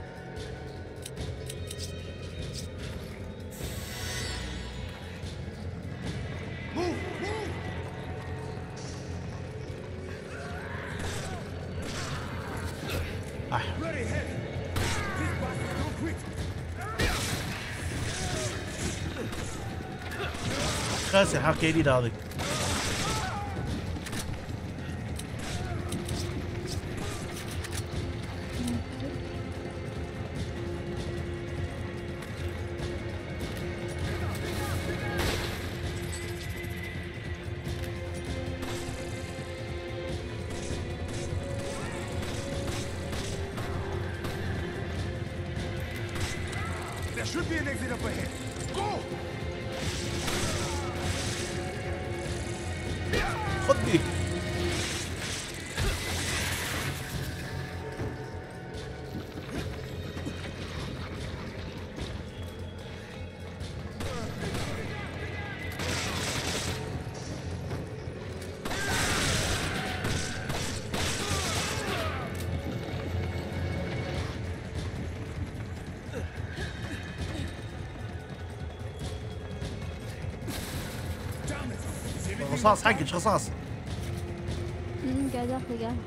أح. خاسر حركة جديدة هذه. There should be an exit up ahead. Go! خذي. رصاص حقك رصاص. امم قاعد اخذ قاعد.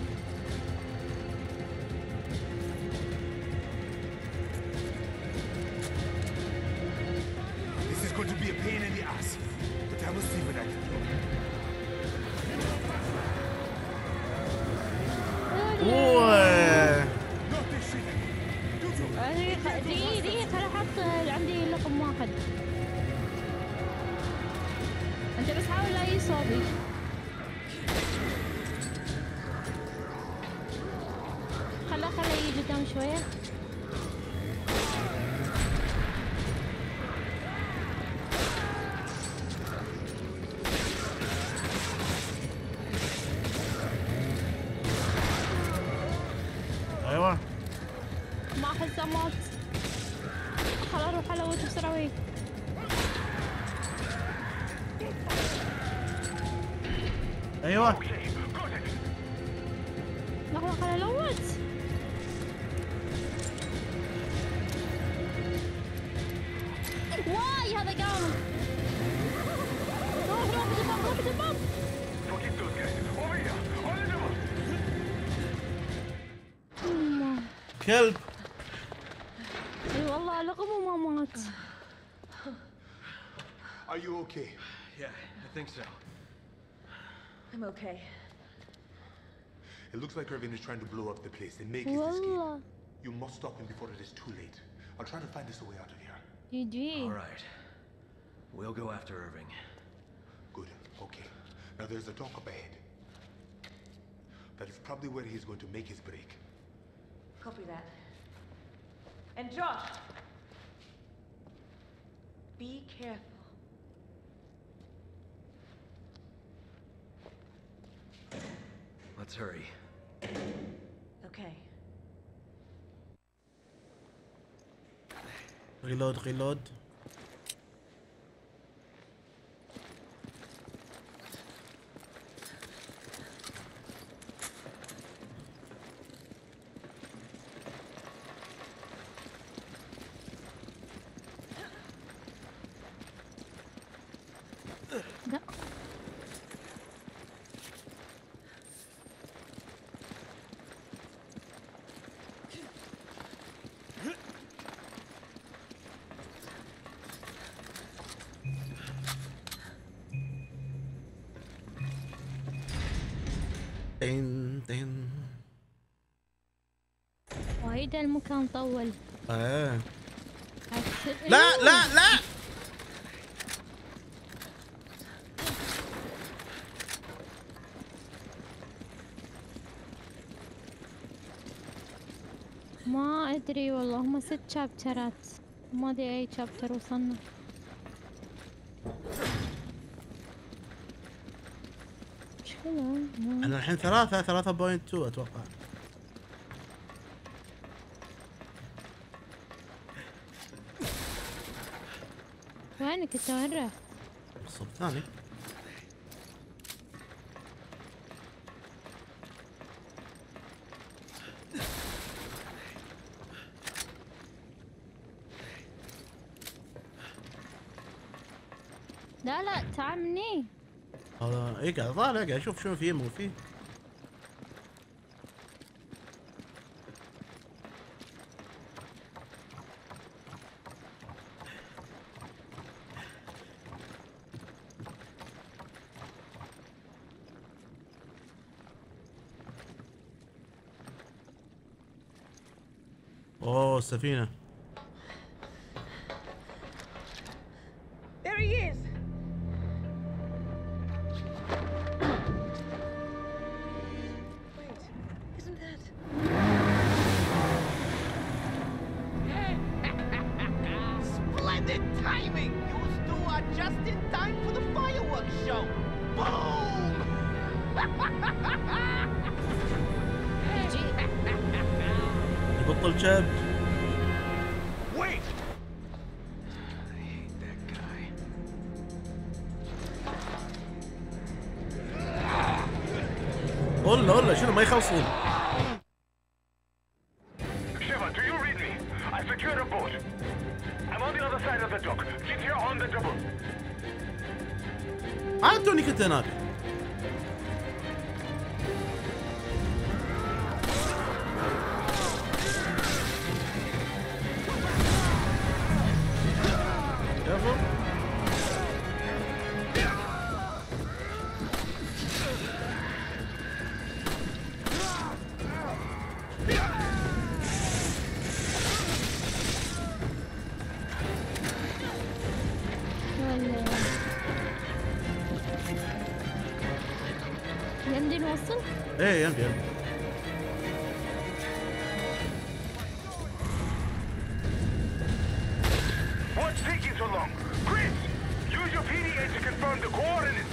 This is going to be a pain in the ass, but I will see what I can do. اوه. Not this shit again. Do you? دقيقة دقيقة دقيقة خل احط عندي لقم واحد. انت بس حاول لا يصابي. خله خله يجي قدام شوية. ايوه. ما احسه مات. خل اروح الوت بسرعة وياك. ايوه. لحظة خل الوت. واي هذا قام. روح روح دمام روح دمام. أمه. كلب. اي والله لقمه ما مات. Are you okay? Yeah, I think so. I'm okay. It looks like Irvin is trying to blow up the place and make his escape. والله You must stop him before it is too late. I'll try to find us a way out of here. يجي. All right. We'll go after Irving. Good. Okay. Now there's a dock up ahead. That is probably where he's going to make his break. Copy that. And Josh! Be careful. Let's hurry. Okay. ريلود ريلود. لا. تن تن. واي وايد المكان طول. ايه عكس- لا لا لا ما ادري والله، هم ست شابترات، ما ادري اي شابتر وصلنا. مشكلة ما- احنا الحين ثلاثة ثلاثة بوينت تو اتوقع. وينك انت وين رحت؟ الصوب الثاني. لا لا تعال مني. هذا اي قاعد طالع قاعد اشوف شنو فيه مو فيه. اوه السفينة. There he is! Wait, isn't that... Splendid timing! You two are just in time for the fireworks show! Boom! يبطل شاب. Wait! I hate that guy. ولا ولا شنو ما يخلصون. Shiva, do you read me? I secured a boat. I'm on the other side of the dock. Get here on the double. انا توني كنت هناك. Careful. ولا يمدي نوصل؟ ايه يمدي يمدي. What's taking so long? Chris! Use your P D A to confirm the coordinates.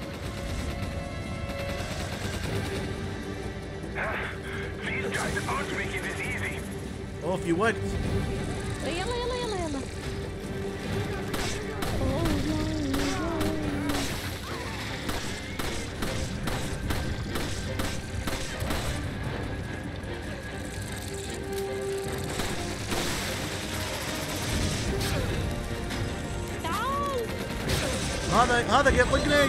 These guys aren't making this easy. اوه في وقت. يلا يلا يلا يلا. أوه، يلا. تعال. هذا هذا قاعد يطقني.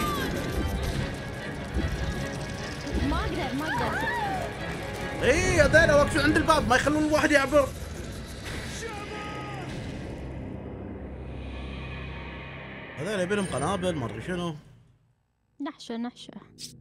ما اقدر ما اقدر. ايه هذول واقفين عند الباب ما يخلون الواحد يعبر. هذول يبي لهم قنابل ما ادري شنو. نحشة نحشة.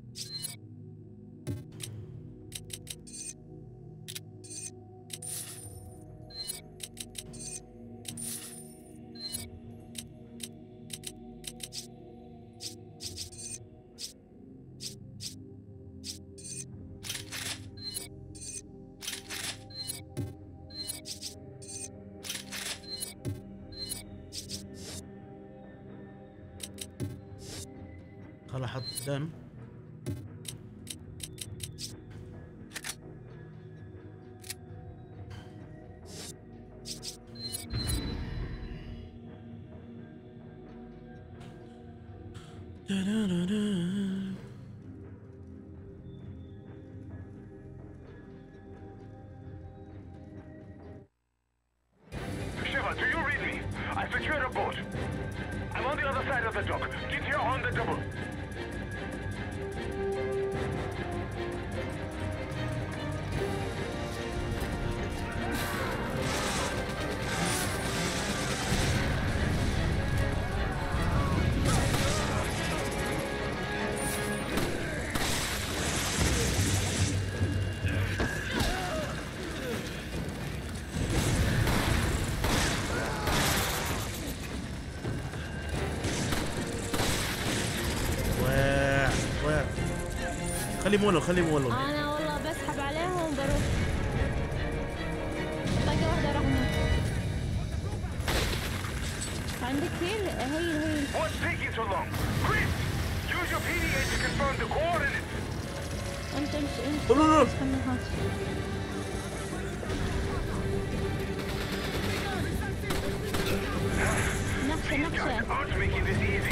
خل احط دم. Shiva, do you read me? I secured a boat. I'm on the other side of the dock. Get here on the double. خليه مولون خليه مولون. انا والله بسحب عليهم بروح طقه واحده راح اموت. عندك هيل هيل هيل. What's taking so long? Chris, use your P D A to confirm the coordinates. انت امشي امشي. لا لا لا. خلنا هات. نقشه نقشه. Aren't making this easy.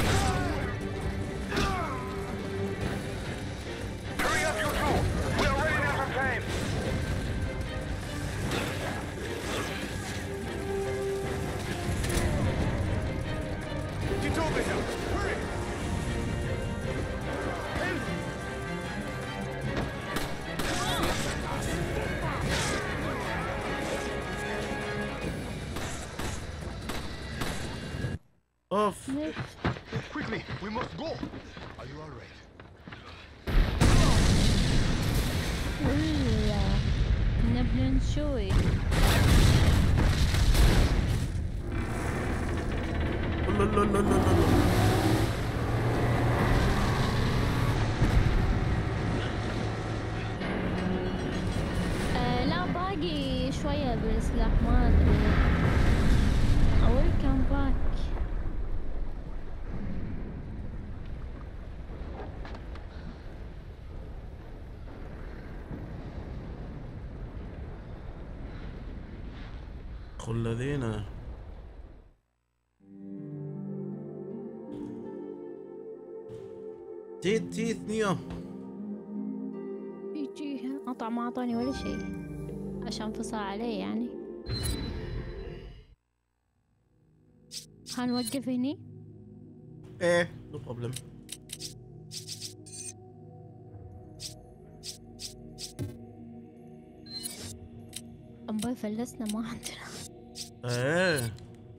Hurry up, you two. We're running out of time. Get over here. Hurry. اوف. Quickly, we must go. Are you all right? ولا نبي نشوي. لا لا لا لا لا. آه لا باقي شوية بالسلاح ما ادري. اول كان باك. الذين تيت تيت نيو يجي قطع ما اعطاني ولا شيء عشان فصل عليه يعني. هنوقف هني؟ ايه نو بروبلم. أمبي فلسنا ما عندنا. ايه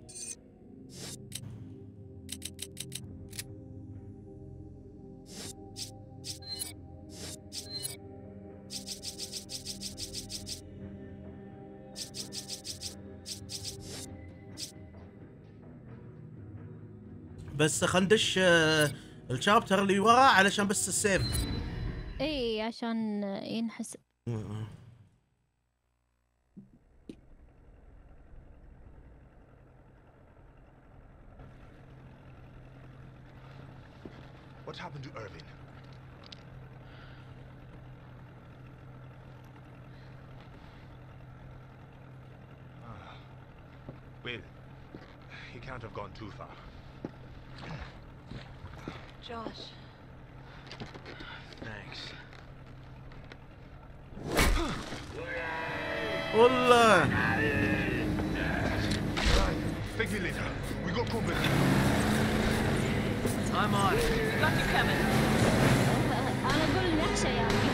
بس خندش الشابتر اللي وراه علشان بس السيف. اي عشان ينحسب. What happened to Irving? Ah. Well, he can't have gone too far. Josh. Thanks. والله Thank you later. We got company. I'm on it. Got you coming. أنا أقول نحشة يا أخي.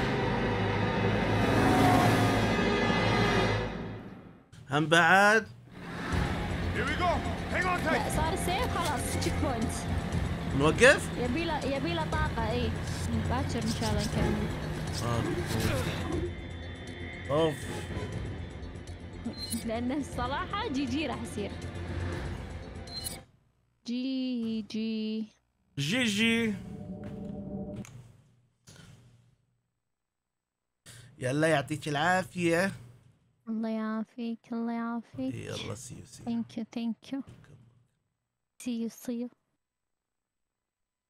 هم بعد. Here we go. Hang on tight. لا صار السيف خلاص تشيك بوينت. نوقف؟ يبي له يبي له طاقة اي. باكر إن شاء الله نكمل. اوف. لأن الصراحة جي جي راح يصير. جي جي. جي جي. يلا يعطيك العافية. الله يعافيك الله يعافيك. يلا سي يو سي. ثانك يو ثانك يو. سي يو سي يو.